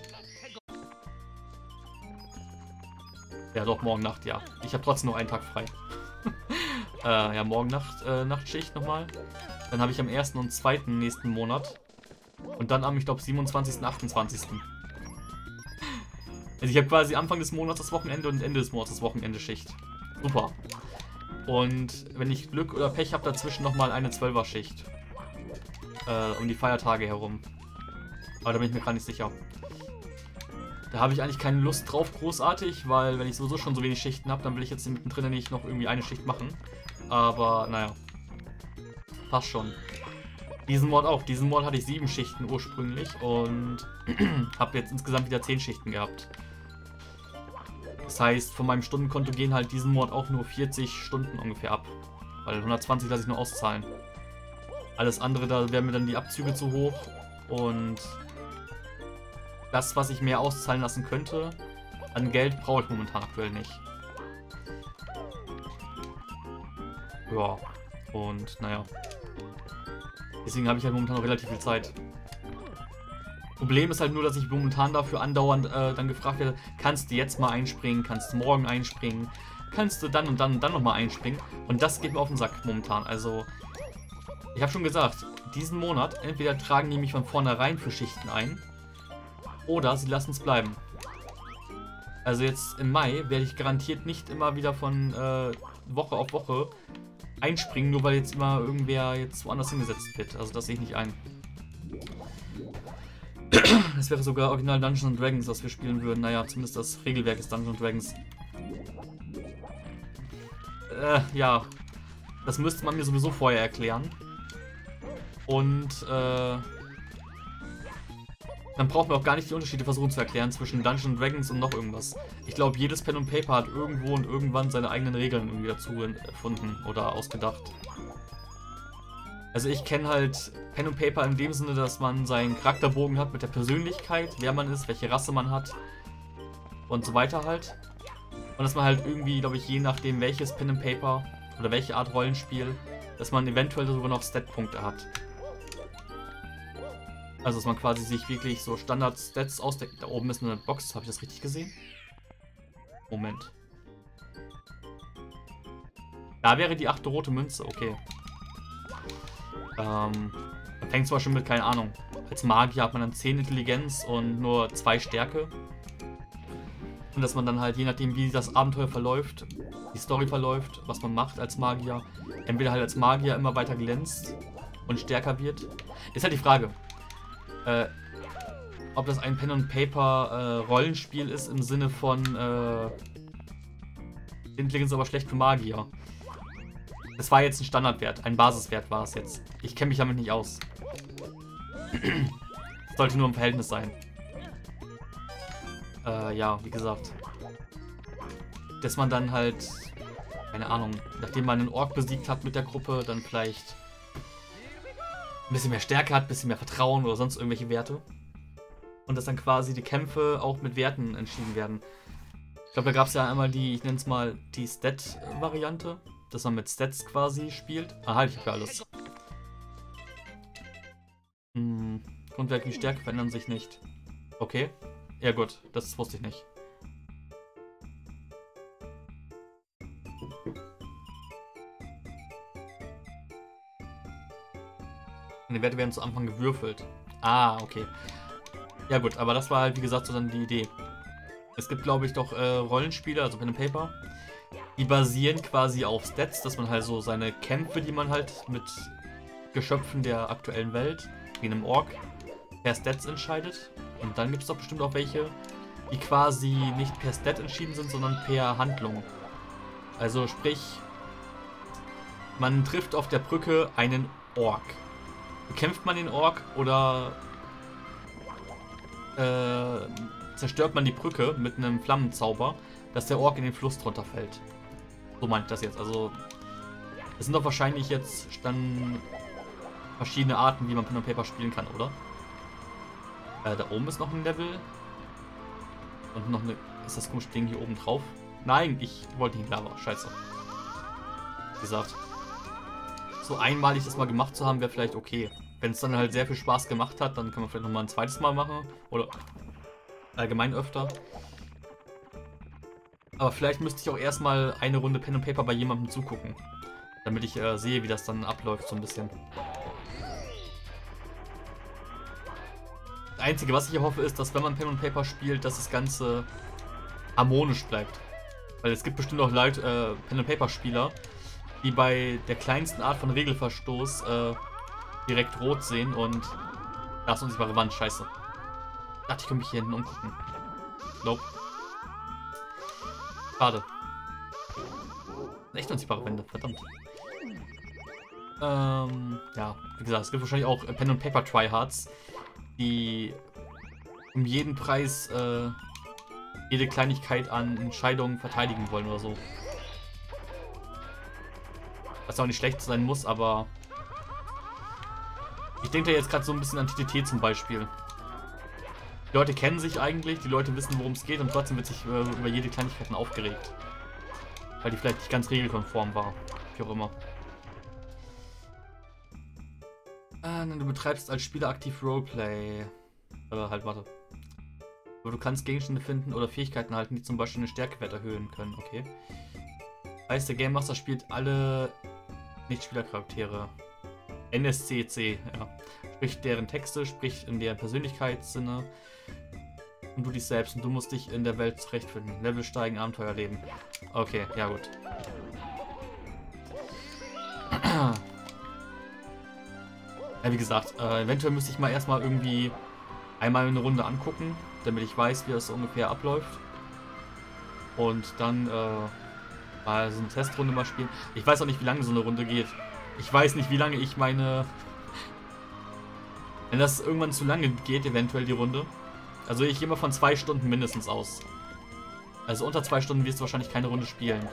Ja doch, morgen Nacht, ja. Ich habe trotzdem noch einen Tag frei. Ja, morgen Nacht, Nachtschicht nochmal. Dann habe ich am 1. und 2. nächsten Monat. Und dann am, ich glaube, 27., 28. Also ich habe quasi Anfang des Monats das Wochenende und Ende des Monats das Wochenende Schicht. Super. Und wenn ich Glück oder Pech habe, dazwischen nochmal eine 12er-Schicht. Um die Feiertage herum. Aber da bin ich mir gar nicht sicher. Da habe ich eigentlich keine Lust drauf, großartig, weil wenn ich sowieso schon so wenig Schichten habe, dann will ich jetzt mittendrin nicht noch irgendwie eine Schicht machen. Aber naja. Passt schon. Diesen Mod auch. Diesen Mod hatte ich 7 Schichten ursprünglich und habe jetzt insgesamt wieder 10 Schichten gehabt. Das heißt, von meinem Stundenkonto gehen halt diesen Mod auch nur 40 Stunden ungefähr ab. Weil 120 lasse ich nur auszahlen. Alles andere, da wären mir dann die Abzüge zu hoch. Und das, was ich mehr auszahlen lassen könnte, an Geld brauche ich momentan aktuell nicht. Ja, und naja. Deswegen habe ich halt momentan noch relativ viel Zeit. Problem ist halt nur, dass ich momentan dafür andauernd dann gefragt werde, kannst du jetzt mal einspringen, kannst du morgen einspringen, kannst du dann und dann nochmal einspringen. Und das geht mir auf den Sack momentan. Also, ich habe schon gesagt, diesen Monat, entweder tragen die mich von vornherein für Schichten ein, oder sie lassen es bleiben. Also jetzt im Mai werde ich garantiert nicht immer wieder von Woche auf Woche einspringen, nur weil jetzt immer irgendwer jetzt woanders hingesetzt wird. Also das sehe ich nicht ein. Das wäre sogar original Dungeons & Dragons, was wir spielen würden. Naja, zumindest das Regelwerk ist Dungeons & Dragons. Ja. Das müsste man mir sowieso vorher erklären. Und, dann brauchen wir auch gar nicht die Unterschiede versuchen zu erklären zwischen Dungeons & Dragons und noch irgendwas. Ich glaube, jedes Pen und Paper hat irgendwo und irgendwann seine eigenen Regeln irgendwie dazu erfunden oder ausgedacht. Also ich kenne halt Pen und Paper in dem Sinne, dass man seinen Charakterbogen hat mit der Persönlichkeit, wer man ist, welche Rasse man hat und so weiter halt. Und dass man halt irgendwie, glaube ich, je nachdem welches Pen und Paper oder welche Art Rollenspiel, dass man eventuell darüber noch Stat-Punkte hat. Also dass man quasi sich wirklich so Standard-Stats ausdeckt. Da oben ist eine Box, habe ich das richtig gesehen? Moment. Da wäre die 8. rote Münze, okay. Man fängt zum Beispiel mit, keine Ahnung, als Magier hat man dann 10 Intelligenz und nur 2 Stärke. Und dass man dann halt, je nachdem wie das Abenteuer verläuft, die Story verläuft, was man macht als Magier, entweder halt als Magier immer weiter glänzt und stärker wird. Ist halt die Frage, ob das ein Pen and Paper Rollenspiel ist im Sinne von Intelligenz aber schlecht für Magier. Das war jetzt ein Standardwert, ein Basiswert war es jetzt. Ich kenne mich damit nicht aus. Das sollte nur im Verhältnis sein. Ja, wie gesagt. Dass man dann halt, keine Ahnung, nachdem man einen Ork besiegt hat mit der Gruppe, dann vielleicht ein bisschen mehr Stärke hat, ein bisschen mehr Vertrauen oder sonst irgendwelche Werte. Und dass dann quasi die Kämpfe auch mit Werten entschieden werden. Ich glaube, da gab es ja einmal die, ich nenne es mal, die Stat-Variante, dass man mit Stats quasi spielt. Ah, halt, ich habe ja alles. Grundwerke wie Stärke verändern sich nicht. Okay. Ja gut, das wusste ich nicht. Und die Werte werden zu Anfang gewürfelt. Ah, okay. Ja gut, aber das war halt, wie gesagt, so dann die Idee. Es gibt, glaube ich, doch Rollenspiele, also Pen and Paper, die basieren quasi auf Stats, dass man halt so seine Kämpfe, die man halt mit Geschöpfen der aktuellen Welt, wie einem Ork, per Stats entscheidet. Und dann gibt es doch bestimmt auch welche, die quasi nicht per Stat entschieden sind, sondern per Handlung. Also sprich, man trifft auf der Brücke einen Ork. Bekämpft man den Ork oder zerstört man die Brücke mit einem Flammenzauber, dass der Ork in den Fluss drunter fällt. So meine ich das jetzt. Also, es sind doch wahrscheinlich jetzt dann verschiedene Arten, wie man Pen and Paper spielen kann, oder? Da oben ist noch ein Level. Und noch eine... Ist das komische Ding hier oben drauf? Nein, ich wollte nicht Lava. Scheiße. Wie gesagt. So einmalig das mal gemacht zu haben, wäre vielleicht okay. Wenn es dann halt sehr viel Spaß gemacht hat, dann können wir vielleicht nochmal ein zweites Mal machen. Oder allgemein öfter. Aber vielleicht müsste ich auch erstmal eine Runde Pen and Paper bei jemandem zugucken. Damit ich sehe, wie das dann abläuft, so ein bisschen. Das Einzige, was ich hoffe, ist, dass wenn man Pen and Paper spielt, dass das Ganze harmonisch bleibt. Weil es gibt bestimmt auch Leute, Pen and Paper Spieler, die bei der kleinsten Art von Regelverstoß direkt rot sehen und da ist unsichtbare Wand, scheiße. Ich dachte, ich könnte mich hier hinten umgucken. Nope. Schade. Echt unsichtbare Wände, verdammt. Ja, wie gesagt, es gibt wahrscheinlich auch Pen and Paper Tryhards, die um jeden Preis jede Kleinigkeit an Entscheidungen verteidigen wollen oder so. Was auch nicht schlecht sein muss, aber ich denke da jetzt gerade so ein bisschen an TTT zum Beispiel. Die Leute kennen sich eigentlich, die Leute wissen, worum es geht und trotzdem wird sich über jede Kleinigkeit aufgeregt. Weil die vielleicht nicht ganz regelkonform war. Wie auch immer. Du betreibst als Spieler aktiv Roleplay. Halt, warte. Aber du kannst Gegenstände finden oder Fähigkeiten halten, die zum Beispiel eine Stärkewert erhöhen können. Okay. Heißt, der Game Master spielt alle Nicht-Spielercharaktere. NSCC, ja. Spricht deren Texte, spricht in deren Persönlichkeitssinne. Und du dich selbst und du musst dich in der Welt zurechtfinden. Level steigen, Abenteuer leben. Okay, ja gut. Ja, wie gesagt, eventuell müsste ich mal erstmal irgendwie einmal eine Runde angucken, damit ich weiß, wie das so ungefähr abläuft. Und dann mal so eine Testrunde mal spielen. Ich weiß auch nicht, wie lange so eine Runde geht. Ich weiß nicht, wie lange ich meine... Wenn das irgendwann zu lange geht, eventuell die Runde. Also ich gehe mal von 2 Stunden mindestens aus. Also unter 2 Stunden wirst du wahrscheinlich keine Runde spielen.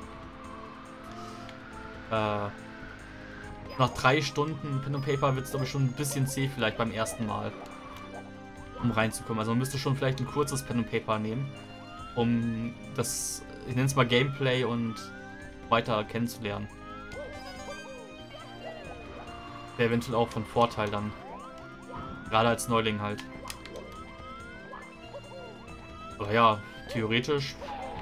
Nach 3 Stunden Pen and Paper wird es, glaube ich, schon ein bisschen zäh vielleicht beim ersten Mal. Um reinzukommen. Also man müsste schon vielleicht ein kurzes Pen and Paper nehmen. Um das, ich nenne es mal Gameplay und weiter kennenzulernen. Wäre eventuell auch von Vorteil dann. Gerade als Neuling halt. Aber ja, theoretisch.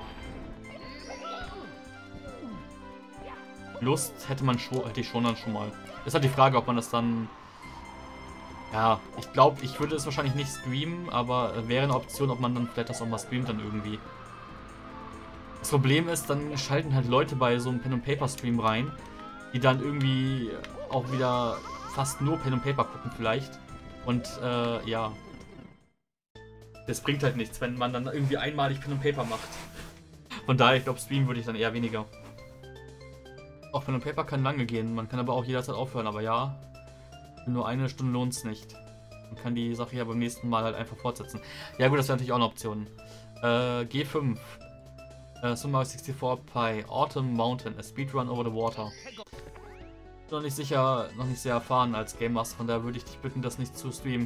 Lust hätte ich schon dann schon mal. Ist halt die Frage, ob man das dann... Ja, ich glaube, ich würde es wahrscheinlich nicht streamen, aber wäre eine Option, ob man dann vielleicht das auch mal streamt dann irgendwie. Das Problem ist, dann schalten halt Leute bei so einem Pen and Paper Stream rein, die dann irgendwie auch wieder fast nur Pen and Paper gucken vielleicht. Und ja, das bringt halt nichts, wenn man dann irgendwie einmalig Pen and Paper macht. Von daher, ich glaube, streamen würde ich dann eher weniger. Auch Pen and Paper kann lange gehen, man kann aber auch jederzeit aufhören, aber ja, nur 1 Stunde lohnt es nicht. Man kann die Sache ja beim nächsten Mal halt einfach fortsetzen. Ja gut, das wäre natürlich auch eine Option. G5. Super Mario 64 Pi. Autumn Mountain. A Speedrun over the water. noch nicht sicher, noch nicht sehr erfahren als Game Master, von daher würde ich dich bitten, das nicht zu streamen.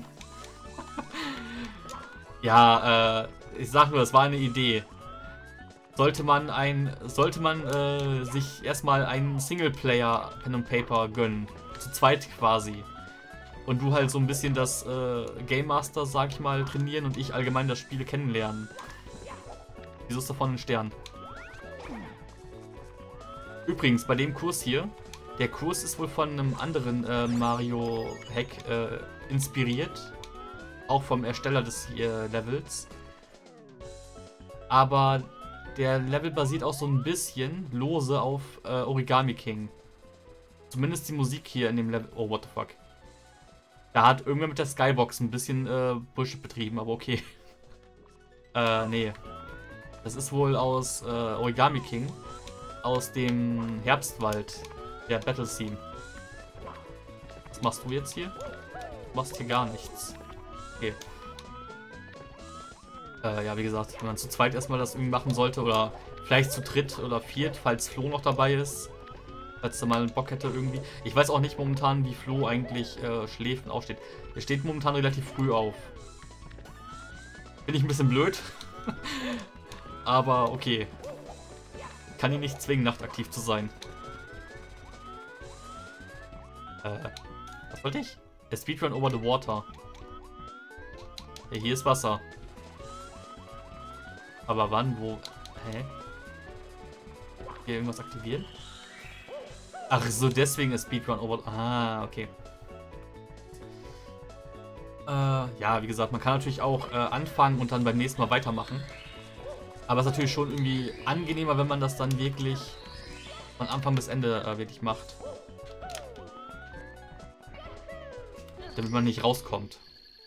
Ja, ich sag nur, das war eine Idee. Sollte man sich erstmal einen Singleplayer Pen and Paper gönnen. Zu zweit quasi. Und du halt so ein bisschen das Game Master, sag ich mal, trainieren und ich allgemein das Spiel kennenlernen. Wieso ist davon ein Stern? Übrigens, bei dem Kurs hier, der Kurs ist wohl von einem anderen Mario-Hack inspiriert. Auch vom Ersteller des Levels. Aber der Level basiert auch so ein bisschen lose auf Origami King. Zumindest die Musik hier in dem Level. Oh, what the fuck. Da hat irgendwer mit der Skybox ein bisschen Bullshit betrieben, aber okay. Nee. Das ist wohl aus Origami King. Aus dem Herbstwald. Der Battle Theme. Was machst du jetzt hier? Du machst hier gar nichts. Okay. Ja, wie gesagt, wenn man zu zweit erstmal das irgendwie machen sollte oder vielleicht zu dritt oder viert, falls Flo noch dabei ist. Falls er mal einen Bock hätte irgendwie. Ich weiß auch nicht momentan, wie Flo eigentlich schläft und aufsteht. Er steht momentan relativ früh auf. Finde ich ein bisschen blöd. Aber okay. Kann ihn nicht zwingen, nachtaktiv zu sein. Was wollte ich? A Speedrun over the water. Ja, hier ist Wasser. Aber wann, wo? Hä? Hier irgendwas aktivieren? Ach so, deswegen ist Speedrun over... Ah, okay. Ja, wie gesagt, man kann natürlich auch anfangen und dann beim nächsten Mal weitermachen. Aber es ist natürlich schon irgendwie angenehmer, wenn man das dann wirklich von Anfang bis Ende wirklich macht. Damit man nicht rauskommt.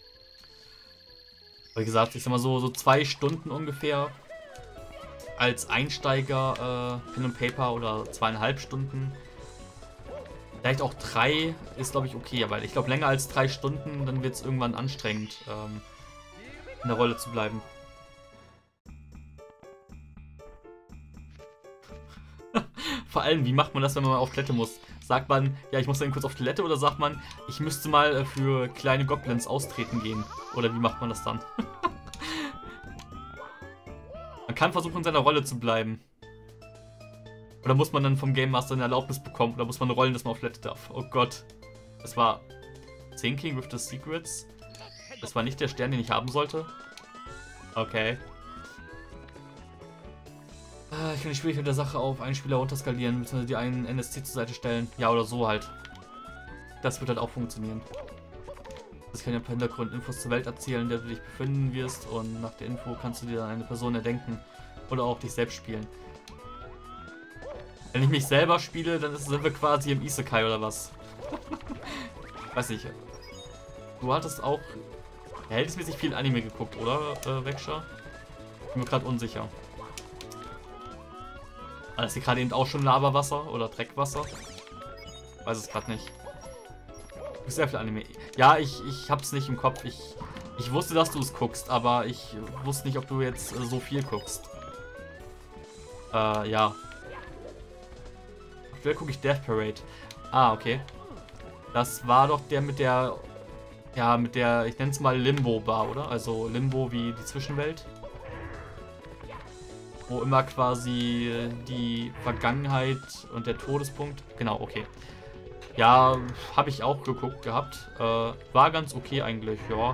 Wie gesagt, ich sag mal so 2 Stunden ungefähr als Einsteiger Pen and Paper oder 2,5 Stunden. Vielleicht auch 3 ist, glaube ich, okay, aber ich glaube länger als 3 Stunden, dann wird es irgendwann anstrengend, in der Rolle zu bleiben. Vor allem, wie macht man das, wenn man mal auf Toilette muss? Sagt man, ja, ich muss dann kurz auf Toilette, oder sagt man, ich müsste mal für kleine Goblins austreten gehen? Oder wie macht man das dann? Man kann versuchen, in seiner Rolle zu bleiben. Oder muss man dann vom Game Master eine Erlaubnis bekommen? Oder muss man rollen, dass man auf Toilette darf? Oh Gott. Das war Thinking with the Secrets. Das war nicht der Stern, den ich haben sollte. Okay. Ich kann die Schwierigkeit der Sache auf einen Spieler runterskalieren, bzw. die einen NSC zur Seite stellen. Ja, oder so halt. Das wird halt auch funktionieren. Das kann ja per Hintergrund Infos zur Welt erzählen, in der du dich befinden wirst. Und nach der Info kannst du dir dann eine Person erdenken. Oder auch dich selbst spielen. Wenn ich mich selber spiele, dann sind wir quasi im Isekai oder was? Weiß nicht. Du hattest auch verhältnismäßig viel Anime geguckt, oder, Wekscher? Ich bin mir gerade unsicher. War das hier gerade eben auch schon Lavawasser oder Dreckwasser? Ich weiß es gerade nicht. Sehr viel Anime. Ja, ich hab's nicht im Kopf. Ich wusste, dass du es guckst, aber ich wusste nicht, ob du jetzt so viel guckst. Ja. Aktuell gucke ich Death Parade. Ah, okay. Das war doch der mit der... Ja, mit der, ich nenne es mal Limbo-Bar, oder? Also Limbo wie die Zwischenwelt. Wo immer quasi die Vergangenheit und der Todespunkt... Genau, okay. Ja, habe ich auch geguckt gehabt. War ganz okay eigentlich, ja.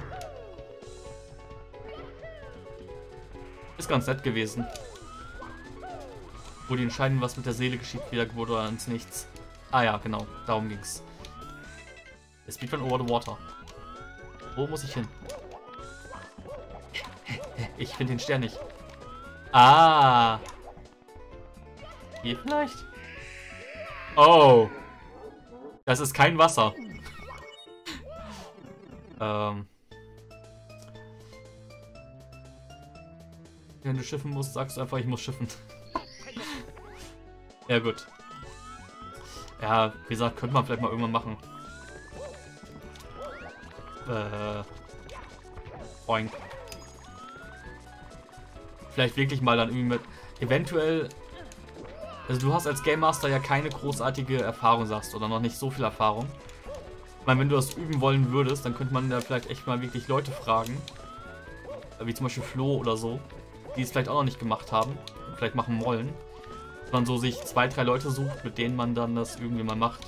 Ist ganz nett gewesen. Wo die entscheiden, was mit der Seele geschieht, Wiedergeburt oder ins Nichts. Ah ja, genau, darum ging's. Speedrun over the water. Wo muss ich hin? Ich finde den Stern nicht. Ah. Hier vielleicht? Oh. Das ist kein Wasser. Wenn du schiffen musst, sagst du einfach, ich muss schiffen. Ja, gut. Ja, wie gesagt, könnte man vielleicht mal irgendwann machen. Boing. Vielleicht wirklich mal dann irgendwie mit... Eventuell Also du hast als Game Master ja keine großartige Erfahrung, sagst du, oder noch nicht so viel Erfahrung. Ich meine, wenn du das üben wollen würdest, dann könnte man da vielleicht echt mal wirklich Leute fragen, wie zum Beispiel Flo oder so, die es vielleicht auch noch nicht gemacht haben, und vielleicht machen wollen. Dass man so sich 2, 3 Leute sucht, mit denen man dann das irgendwie mal macht.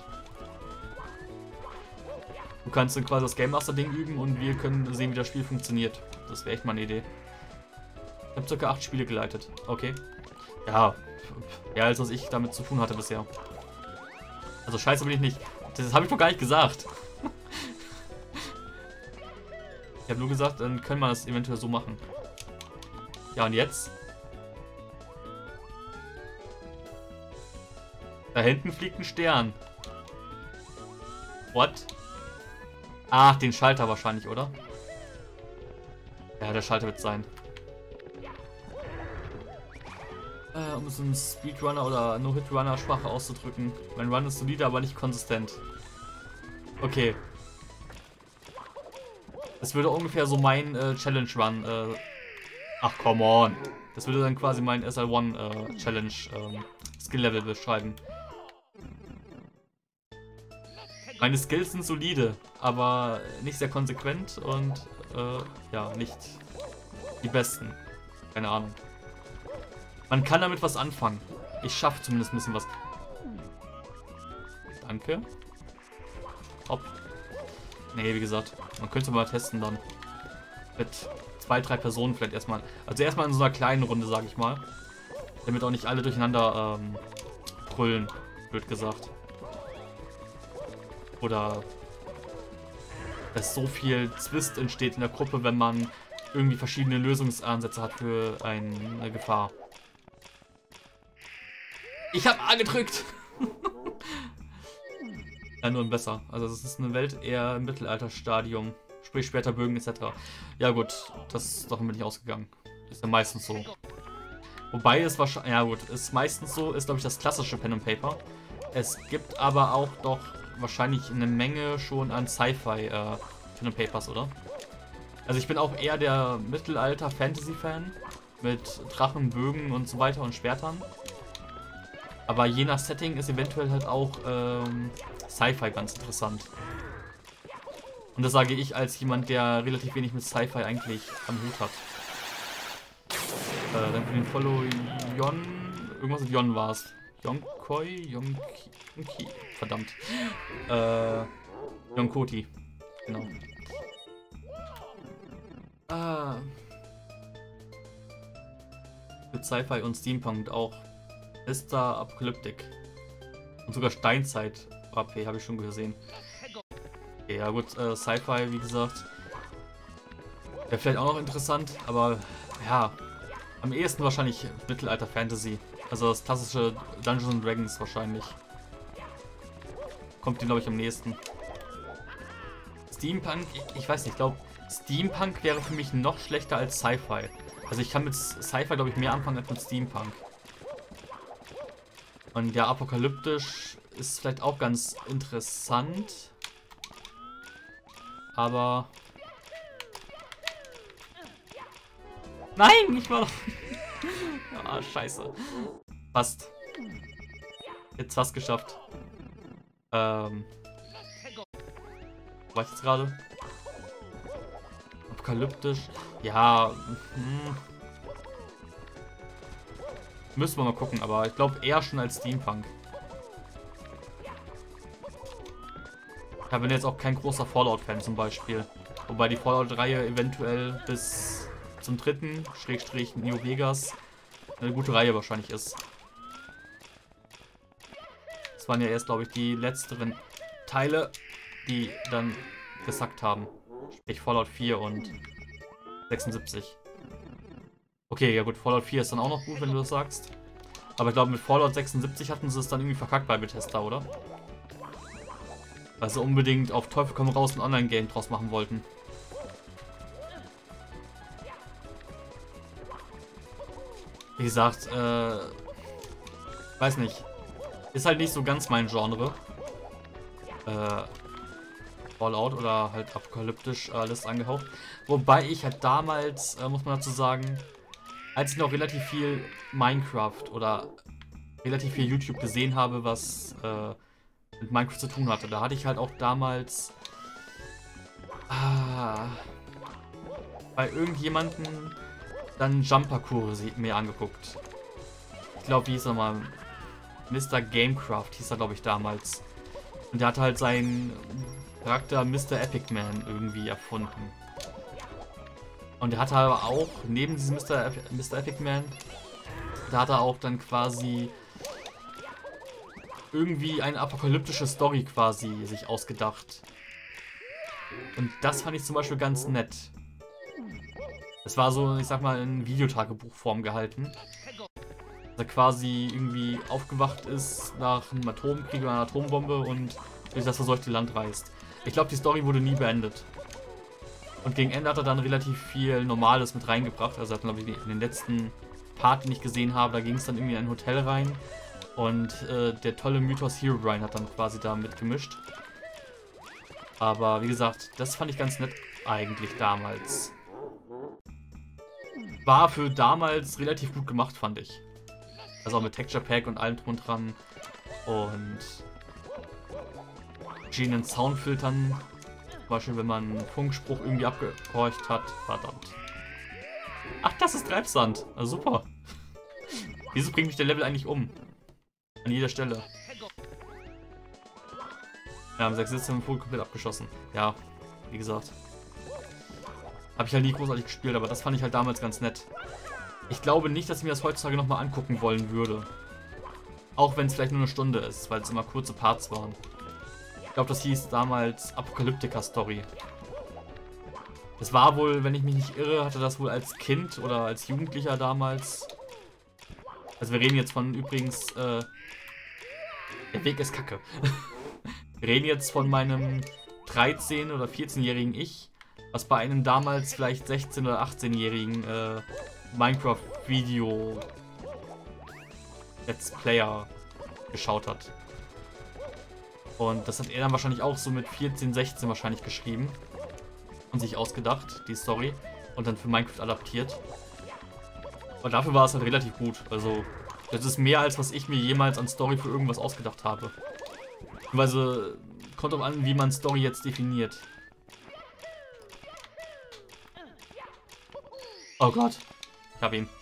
Du kannst dann quasi das Game Master Ding üben und wir können sehen, wie das Spiel funktioniert. Das wäre echt mal eine Idee. Ich habe ca. 8 Spiele geleitet. Okay. Ja, mehr als was ich damit zu tun hatte bisher. Also scheiße bin ich nicht. Das habe ich doch gar nicht gesagt. Ich habe nur gesagt, dann können wir das eventuell so machen. Ja, und jetzt? Da hinten fliegt ein Stern. What? Ach, den Schalter wahrscheinlich, oder? Ja, der Schalter wird sein. Um es einen Speedrunner oder No-Hit-Runner schwach auszudrücken. Mein Run ist solide, aber nicht konsistent. Okay. Das würde ungefähr so mein Challenge-Run. Ach, come on. Das würde dann quasi mein SL1 Challenge Skill-Level beschreiben. Meine Skills sind solide, aber nicht sehr konsequent und ja, nicht die besten. Keine Ahnung. Man kann damit was anfangen. Ich schaffe zumindest ein bisschen was. Danke. Hopp. Nee, wie gesagt, man könnte mal testen dann. Mit 2, 3 Personen vielleicht erstmal. Also erstmal in so einer kleinen Runde, sage ich mal. Damit auch nicht alle durcheinander brüllen, blöd gesagt. Oder dass so viel Zwist entsteht in der Gruppe, wenn man irgendwie verschiedene Lösungsansätze hat für eine Gefahr. Ich habe A gedrückt! Ja, nur ein besser. Also es ist eine Welt eher im Mittelalterstadium. Sprich später Bögen etc. Ja gut, davon bin ich ausgegangen. Ist ja meistens so. Wobei es wahrscheinlich... Ja gut, ist meistens so, ist glaube ich das klassische Pen and Paper. Es gibt aber auch doch wahrscheinlich eine Menge schon an Sci-Fi Pen and Papers, oder? Also ich bin auch eher der Mittelalter-Fantasy-Fan. Mit Drachen, Bögen und so weiter und Schwertern. Aber je nach Setting ist eventuell halt auch Sci-Fi ganz interessant. Und das sage ich als jemand, der relativ wenig mit Sci-Fi eigentlich am Hut hat. Dann für den Follow Jon. Irgendwas mit Jon war es. Yonkoi? Yonki. Verdammt. Yonkoti. Genau. Mit Sci-Fi und Steampunk auch. Ist da Apokalyptik. Und sogar Steinzeit. AP habe ich schon gesehen. Okay, ja gut, Sci-Fi, wie gesagt. Wäre vielleicht auch noch interessant, aber ja. Am ehesten wahrscheinlich Mittelalter-Fantasy. Also das klassische Dungeons & Dragons wahrscheinlich. Kommt dem, glaube ich, am nächsten. Steampunk, ich weiß nicht, ich glaube, Steampunk wäre für mich noch schlechter als Sci-Fi. Also ich kann mit Sci-Fi, glaube ich, mehr anfangen als mit Steampunk. Und ja, apokalyptisch ist vielleicht auch ganz interessant. Aber... Nein, ich war... Ah, scheiße. Fast. Jetzt fast geschafft. War ich jetzt gerade? Apokalyptisch. Ja. Müssen wir mal gucken, aber ich glaube eher schon als Steampunk. Ich bin jetzt auch kein großer Fallout-Fan zum Beispiel. Wobei die Fallout-Reihe eventuell bis zum 3. / New Vegas eine gute Reihe wahrscheinlich ist. Das waren ja erst, glaube ich, die letzteren Teile, die dann gesackt haben. Sprich Fallout 4 und 76. Okay, ja gut, Fallout 4 ist dann auch noch gut, wenn du das sagst. Aber ich glaube, mit Fallout 76 hatten sie es dann irgendwie verkackt bei Bethesda, oder? Weil sie unbedingt auf Teufel komm raus ein Online-Game draus machen wollten. Wie gesagt, weiß nicht. Ist halt nicht so ganz mein Genre. Fallout oder halt apokalyptisch alles angehaucht. Wobei ich halt damals, muss man dazu sagen, als ich noch relativ viel Minecraft oder relativ viel YouTube gesehen habe, was mit Minecraft zu tun hatte. Da hatte ich halt auch damals bei irgendjemanden dann Jump-Parcours mir angeguckt. Ich glaube, wie hieß er mal? Mr. Gamecraft hieß er, glaube ich, damals. Und der hat halt seinen Charakter Mr. Epic Man irgendwie erfunden. Und der hatte aber auch, neben diesem Mr. Epic Man, da hat er auch dann quasi irgendwie eine apokalyptische Story quasi sich ausgedacht. Und das fand ich zum Beispiel ganz nett. Es war so, ich sag mal, in Videotagebuchform gehalten. Dass er quasi irgendwie aufgewacht ist nach einem Atomkrieg oder einer Atombombe und durch das verseuchte Land reist. Ich glaube, die Story wurde nie beendet. Und gegen Ende hat er dann relativ viel Normales mit reingebracht. Also hat, glaube ich, in den letzten Part, den ich gesehen habe, da ging es dann irgendwie in ein Hotel rein. Und der tolle Mythos Herobrine hat dann quasi da mitgemischt. Aber wie gesagt, das fand ich ganz nett eigentlich damals. War für damals relativ gut gemacht, fand ich. Also auch mit Texture Pack und allem drum und dran. Und verschiedenen Soundfiltern. Zum Beispiel, wenn man einen Funkspruch irgendwie abgehorcht hat. Verdammt. Ach, das ist Treibsand. Also super. Wieso bringt mich der Level eigentlich um? An jeder Stelle. Wir haben 6 Sitze im Vogel komplett abgeschossen. Ja, wie gesagt. Habe ich halt nie großartig gespielt, aber das fand ich halt damals ganz nett. Ich glaube nicht, dass ich mir das heutzutage nochmal angucken wollen würde. Auch wenn es vielleicht nur eine Stunde ist, weil es immer kurze Parts waren. Ich glaube, das hieß damals Apokalyptica Story. Das war wohl, wenn ich mich nicht irre, hatte das wohl als Kind oder als Jugendlicher damals. Also wir reden jetzt von übrigens, der Weg ist kacke. Wir reden jetzt von meinem 13- oder 14-jährigen Ich, was bei einem damals vielleicht 16- oder 18-jährigen Minecraft-Video Let's Player geschaut hat. Und das hat er dann wahrscheinlich auch so mit 14, 16 wahrscheinlich geschrieben und sich ausgedacht, die Story, und dann für Minecraft adaptiert. Und dafür war es halt relativ gut. Also, das ist mehr, als was ich mir jemals an Story für irgendwas ausgedacht habe. Also, kommt auch an, wie man Story jetzt definiert. Oh Gott. Ich hab ihn.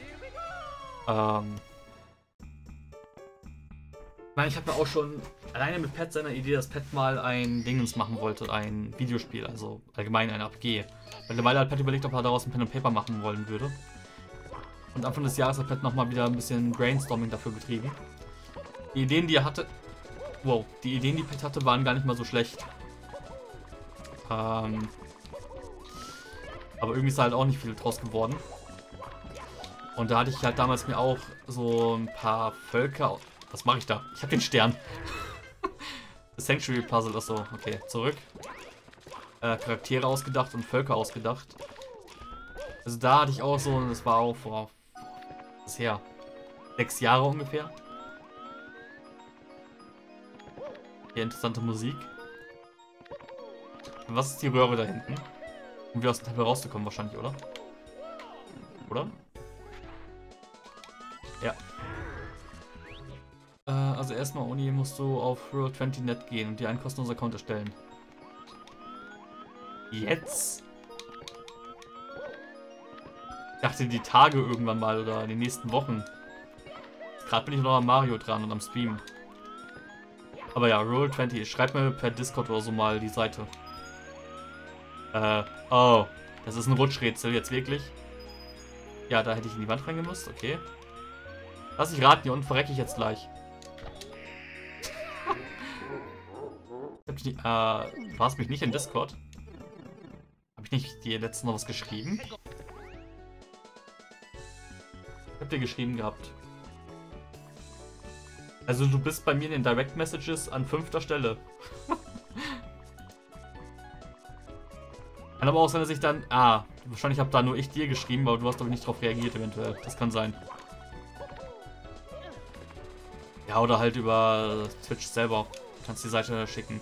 Ich habe ja auch schon alleine mit Pat seiner Idee, dass Pat mal ein Dingens machen wollte, ein Videospiel, also allgemein ein APG. Mittlerweile hat Pat überlegt, ob er daraus ein Pen and Paper machen wollen würde. Und Anfang des Jahres hat Pat nochmal wieder ein bisschen Brainstorming dafür getrieben. Die Ideen, die er hatte... Wow, die Ideen, die Pat hatte, waren gar nicht mal so schlecht. Aber irgendwie ist da halt auch nicht viel draus geworden. Und da hatte ich halt damals mir auch so ein paar Völker... Was mache ich da? Ich habe den Stern. Das Sanctuary Puzzle, achso, okay, zurück. Charaktere ausgedacht und Völker ausgedacht. Also da hatte ich auch so, das war auch vor... bisher 6 Jahre ungefähr. Hier interessante Musik. Was ist die Röhre da hinten? Um wieder aus dem Tempel rauszukommen wahrscheinlich, oder? Oder? Ja. Also erstmal, Uni, musst du auf Roll20.net gehen und dir einen kostenlosen Account erstellen. Jetzt? Ich dachte die Tage irgendwann mal oder in den nächsten Wochen. Gerade bin ich noch am Mario dran und am Stream. Aber ja, Roll20, schreib mir per Discord oder so mal die Seite. Oh, das ist ein Rutschrätsel jetzt wirklich. Ja, da hätte ich in die Wand reingemusst, okay. Lass ich raten, hier unten verrecke ich jetzt gleich. Du hast mich nicht in Discord. Habe ich nicht dir letztens noch was geschrieben? Ich hab dir geschrieben gehabt. Also du bist bei mir in den Direct Messages an 5. Stelle. Kann aber auch sein, dass ich dann... wahrscheinlich habe da nur ich dir geschrieben, aber du hast doch nicht drauf reagiert eventuell. Das kann sein. Ja, oder halt über Twitch selber. Du kannst die Seite schicken.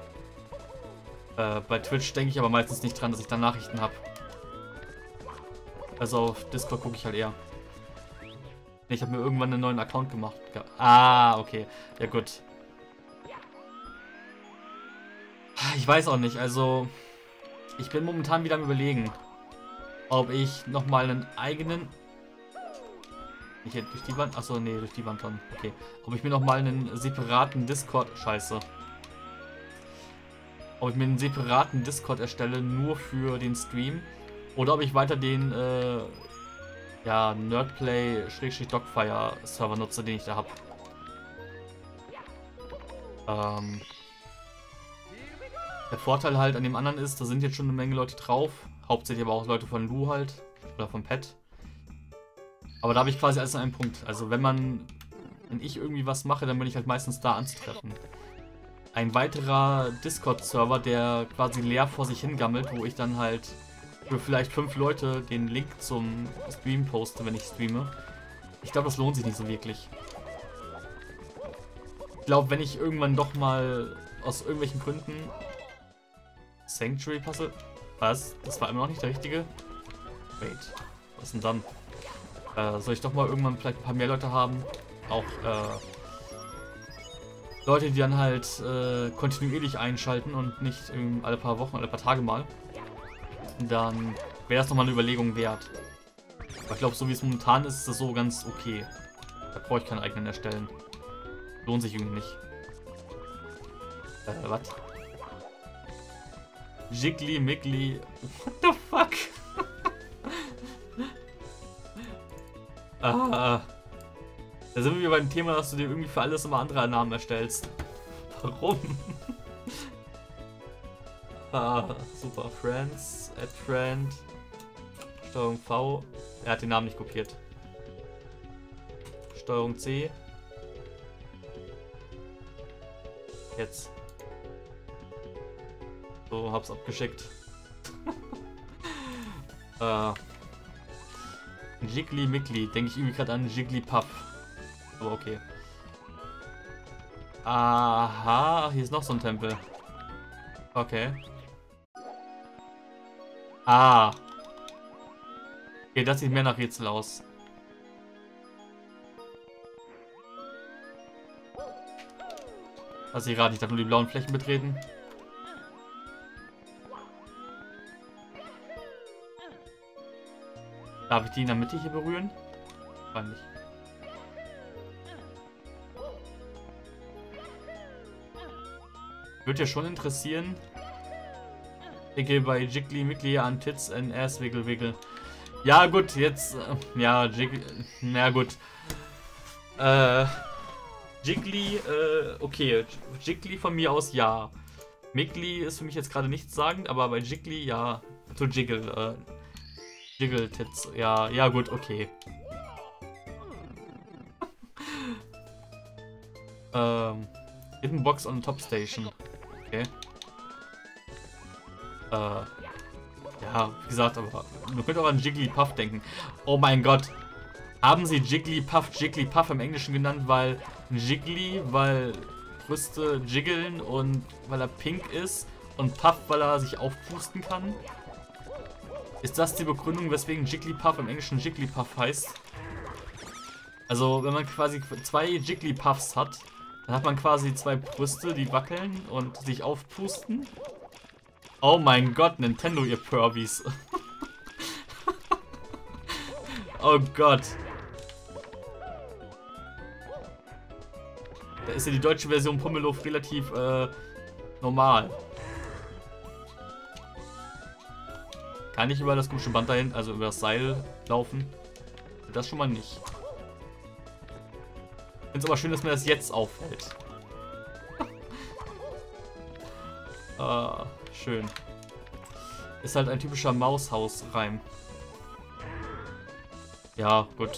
Bei Twitch denke ich aber meistens nicht dran, dass ich da Nachrichten habe. Also auf Discord gucke ich halt eher. Ich habe mir irgendwann einen neuen Account gemacht. Ah, okay. Ja, gut. Ich weiß auch nicht, also... Ich bin momentan wieder am Überlegen, ob ich nochmal einen eigenen... Nicht durch die Wand? Achso, nee, durch die Wand dann. Okay. Ob ich mir nochmal einen separaten Discord... Scheiße. Ob ich mir einen separaten Discord erstelle, nur für den Stream. Oder ob ich weiter den, ja, Nerdplay-Dogfire-Server nutze, den ich da habe. Der Vorteil halt an dem anderen ist, da sind jetzt schon eine Menge Leute drauf. Hauptsächlich aber auch Leute von Lu halt. Oder von Pet. Aber da habe ich quasi alles in einem Punkt. Also wenn ich irgendwie was mache, dann bin ich halt meistens da anzutreffen. Ein weiterer Discord-Server, der quasi leer vor sich hingammelt, wo ich dann halt für vielleicht 5 Leute den Link zum Stream poste, wenn ich streame. Ich glaube, das lohnt sich nicht so wirklich. Ich glaube, wenn ich irgendwann doch mal aus irgendwelchen Gründen Sanctuary Puzzle... Was? Das war immer noch nicht der richtige? Wait. Was denn dann? Soll ich doch mal irgendwann vielleicht ein paar mehr Leute haben? Auch, Leute, die dann halt kontinuierlich einschalten und nicht alle paar Wochen, alle paar Tage mal. Dann wäre das nochmal eine Überlegung wert. Aber ich glaube, so wie es momentan ist, ist das so ganz okay. Da brauche ich keinen eigenen erstellen. Lohnt sich irgendwie nicht. Was? Jiggly, Miggly. What the fuck? Da sind wir wieder beim Thema, dass du dir irgendwie für alles immer andere Namen erstellst. Warum? Super. Friends, add friend, Steuerung V. Er hat den Namen nicht kopiert. Steuerung C. Jetzt. So, hab's abgeschickt. Jiggly Miggly. Denke ich irgendwie gerade an Jigglypuff. Aber okay. Aha, hier ist noch so ein Tempel. Okay. Ah. Okay, das sieht mehr nach Rätsel aus. Also ich rate, ich darf nur die blauen Flächen betreten. Darf ich die in der Mitte hier berühren? Wahrscheinlich. Würde ja schon interessieren. Ich gehe bei Jiggly Miggly an Tits and Ass Wiggle Wiggle. Ja gut, jetzt... ja, Jiggly... Na gut. Jiggly, okay. Jiggly von mir aus ja. Miggly ist für mich jetzt gerade nichts sagend, aber bei Jiggly ja. So Jiggle, Jiggle Tits. Ja, ja gut, okay. Hidden Box on Top Station. Okay. Ja, wie gesagt, aber man könnte auch an Jigglypuff denken. Oh mein Gott. Haben sie Jigglypuff im Englischen genannt, weil Jiggly, weil Brüste jiggeln und weil er pink ist und Puff, weil er sich aufpusten kann? Ist das die Begründung, weswegen Jigglypuff im Englischen Jigglypuff heißt? Also, wenn man quasi 2 Jigglypuffs hat, dann hat man quasi 2 Brüste, die wackeln und sich aufpusten. Oh mein Gott, Nintendo, ihr Pervies. Oh Gott. Da ist ja die deutsche Version Pummeluff relativ normal. Kann ich über das komische Band dahin, also über das Seil laufen? Das schon mal nicht. Ich finde es aber schön, dass mir das jetzt auffällt. Schön. Ist halt ein typischer Maushaus-Reim. Ja, gut.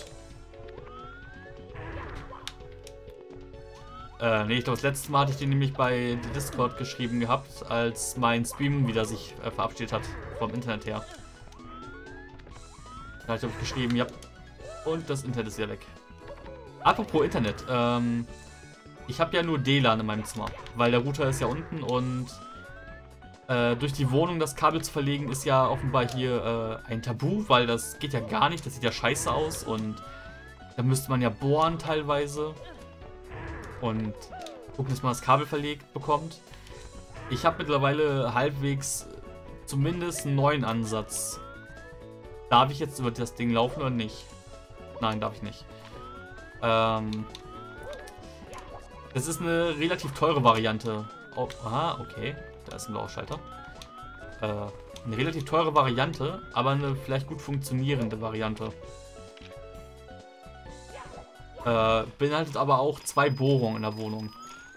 Nee, ich glaube, das letzte Mal hatte ich den nämlich bei Discord geschrieben gehabt, als mein Stream wieder sich verabschiedet hat vom Internet her. Da habe ich geschrieben, ja. Und das Internet ist wieder weg. Apropos Internet, ich habe ja nur DLAN in meinem Zimmer, weil der Router ist ja unten und durch die Wohnung das Kabel zu verlegen ist ja offenbar hier ein Tabu, weil das geht ja gar nicht, das sieht ja scheiße aus und Da müsste man ja bohren teilweise. Und gucken, dass man das Kabel verlegt bekommt. Ich habe mittlerweile halbwegs zumindest einen neuen Ansatz. Darf ich jetzt über das Ding laufen oder nicht? Nein, darf ich nicht. Das ist eine relativ teure Variante. Oh, aha, okay. Da ist ein blauer Schalter. Eine relativ teure Variante, aber eine vielleicht gut funktionierende Variante. Beinhaltet aber auch 2 Bohrungen in der Wohnung.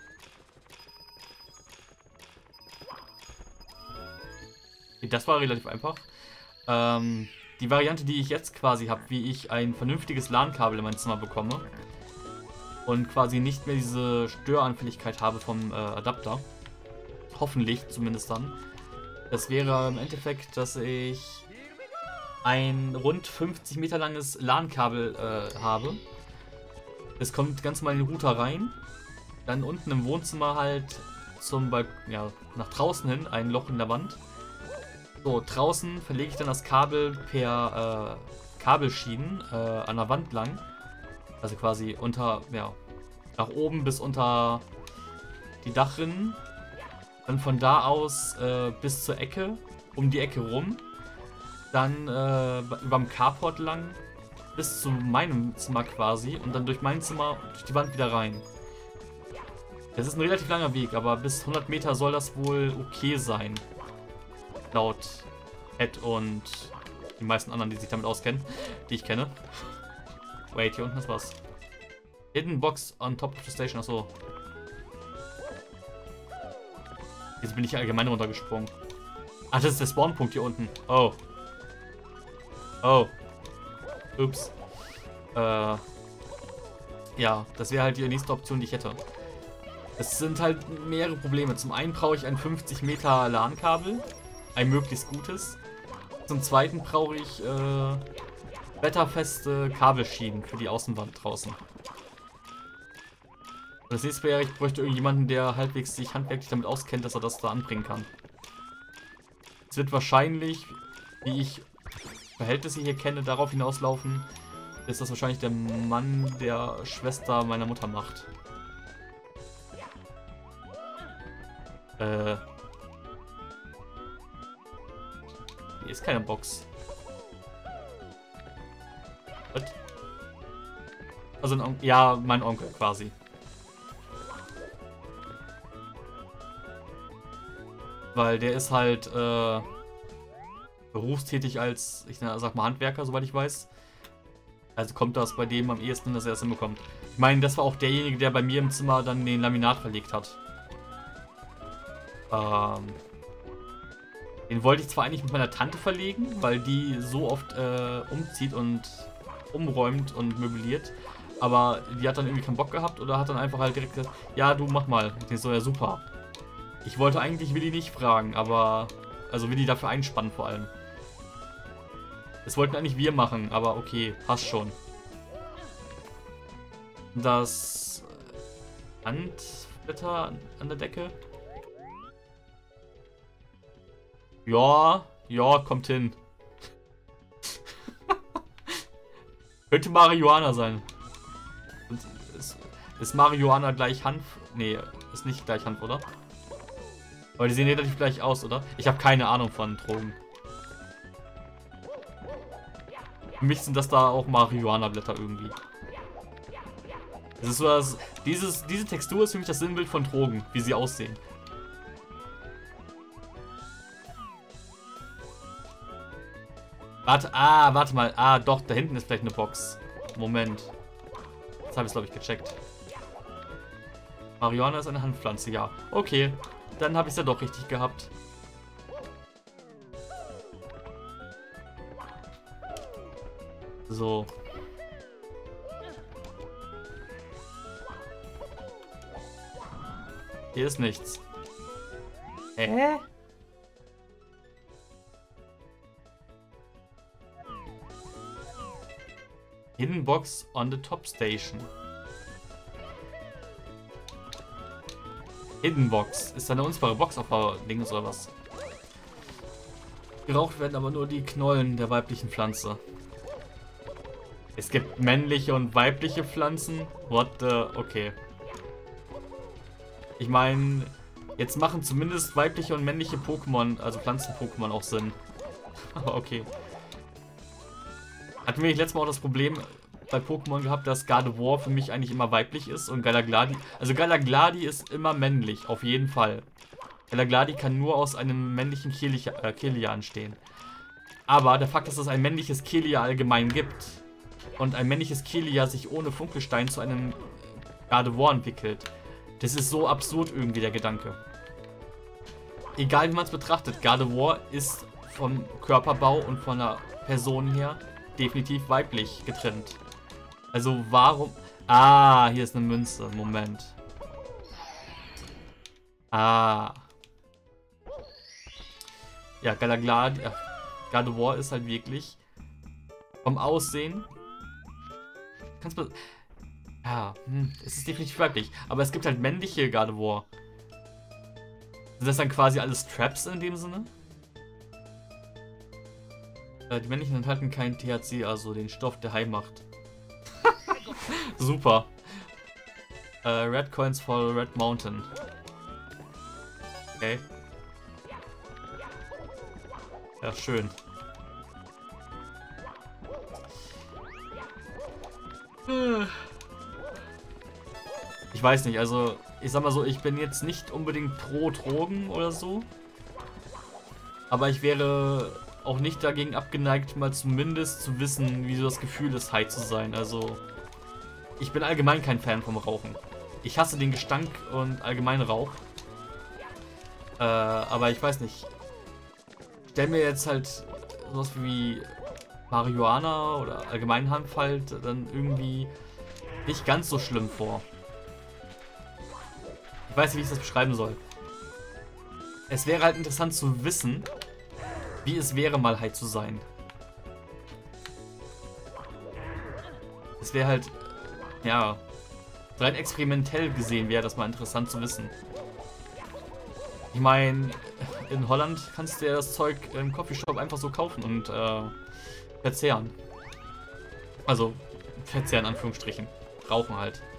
Okay, das war relativ einfach. Die Variante, die ich jetzt quasi habe, wie ich ein vernünftiges LAN-Kabel in mein Zimmer bekomme und quasi nicht mehr diese Störanfälligkeit habe vom Adapter. Hoffentlich zumindest dann. Das wäre im Endeffekt, dass ich ein rund 50 Meter langes LAN-Kabel habe. Es kommt ganz normal in den Router rein. Dann unten im Wohnzimmer halt nach draußen hin ein Loch in der Wand. So, draußen verlege ich dann das Kabel per Kabelschienen an der Wand lang. Also quasi nach oben bis unter die Dachrinnen. Dann von da aus bis zur Ecke, um die Ecke rum. Dann überm Carport lang bis zu meinem Zimmer quasi. Und dann durch mein Zimmer, durch die Wand wieder rein. Das ist ein relativ langer Weg, aber bis 100 Meter soll das wohl okay sein. Laut Ed und die meisten anderen, die sich damit auskennen, die ich kenne. Wait, hier unten ist was. Hidden Box on top of the station, achso. Jetzt bin ich allgemein runtergesprungen. Ach, das ist der Spawnpunkt hier unten. Oh. Oh. Ups. Ja, das wäre halt die nächste Option, die ich hätte. Es sind halt mehrere Probleme. Zum einen brauche ich ein 50 Meter LAN-Kabel. Ein möglichst gutes. Zum zweiten brauche ich wetterfeste Kabelschienen für die Außenwand draußen. Das nächste wäre, ich bräuchte irgendjemanden, der halbwegs sich handwerklich damit auskennt, dass er das da anbringen kann. Es wird wahrscheinlich, wie ich Verhältnisse hier kenne, darauf hinauslaufen, dass das wahrscheinlich der Mann der Schwester meiner Mutter macht. Hier ist keine Box. What? Also ja, mein Onkel quasi. Weil der ist halt berufstätig als, ich sag mal, Handwerker, soweit ich weiß. Also kommt das bei dem am ehesten, dass er es hinbekommt. Ich meine, das war auch derjenige, der bei mir im Zimmer dann den Laminat verlegt hat. Den wollte ich zwar eigentlich mit meiner Tante verlegen, weil die so oft umzieht und umräumt und möbliert. Aber die hat dann irgendwie keinen Bock gehabt oder hat dann einfach halt direkt gesagt, ja, du mach mal. Ich so, ja, super. Ich wollte eigentlich Willi nicht fragen, aber... Also Willi dafür einspannen vor allem. Das wollten eigentlich wir machen, aber okay, passt schon. Das Handblätter an der Decke. Ja, kommt hin. Könnte Marihuana sein. Ist Marihuana gleich Hanf? Nee, ist nicht gleich Hanf, oder? Aber die sehen relativ gleich aus, oder? Ich habe keine Ahnung von Drogen. Für mich sind das da auch Marihuana-Blätter irgendwie. Das ist so, dass diese Textur ist für mich das Sinnbild von Drogen, wie sie aussehen. Warte mal. Doch, da hinten ist vielleicht eine Box. Moment. Jetzt habe ich es, glaube ich, gecheckt. Marihuana ist eine Hanfpflanze, ja. Okay, dann habe ich es ja doch richtig gehabt. So. Hier ist nichts. Hä? Hidden Box on the top station. Hidden Box. Ist da eine unsichtbare Box auf der Dings oder was? Geraucht werden aber nur die Knollen der weiblichen Pflanze. Es gibt männliche und weibliche Pflanzen. What the... Okay. Ich meine, jetzt machen zumindest weibliche und männliche Pokémon, also Pflanzen-Pokémon auch Sinn. Aber okay. Hatten wir nicht letztes Mal auch das Problem bei Pokémon gehabt, dass Gardevoir für mich eigentlich immer weiblich ist und Galagladi... Also Galagladi ist immer männlich, auf jeden Fall. Galagladi kann nur aus einem männlichen Kelia entstehen. Aber der Fakt, dass es ein männliches Kelia allgemein gibt und ein männliches Kelia sich ohne Funkelstein zu einem Gardevoir entwickelt, das ist so absurd irgendwie, der Gedanke. Egal wie man es betrachtet, Gardevoir ist vom Körperbau und von der Person her definitiv weiblich getrennt. Also warum... Ah, hier ist eine Münze. Moment. Ah. Ja, Gardevoir ist halt wirklich vom Aussehen. Kannst du... Ja, es ist definitiv weiblich. Aber es gibt halt männliche Gardevoir. Sind das dann quasi alles Traps in dem Sinne? Die männlichen enthalten kein THC, also den Stoff, der high macht. Super. Red Coins for Red Mountain. Okay. Ja, schön. Ich weiß nicht, also ich sag mal so, ich bin jetzt nicht unbedingt pro Drogen oder so. Aber ich wäre auch nicht dagegen abgeneigt, mal zumindest zu wissen, wie so das Gefühl ist, high zu sein. Also ich bin allgemein kein Fan vom Rauchen. Ich hasse den Gestank und allgemein Rauch. Aber ich weiß nicht. Stell mir jetzt halt sowas wie Marihuana oder allgemein Hanf halt dann irgendwie nicht ganz so schlimm vor. Ich weiß nicht, wie ich das beschreiben soll. Es wäre halt interessant zu wissen, wie es wäre, mal high zu sein. Es wäre halt, ja, rein experimentell gesehen wäre das mal interessant zu wissen. Ich meine, in Holland kannst du ja das Zeug im Coffeeshop einfach so kaufen und verzehren. Also, verzehren in Anführungsstrichen. Rauchen halt.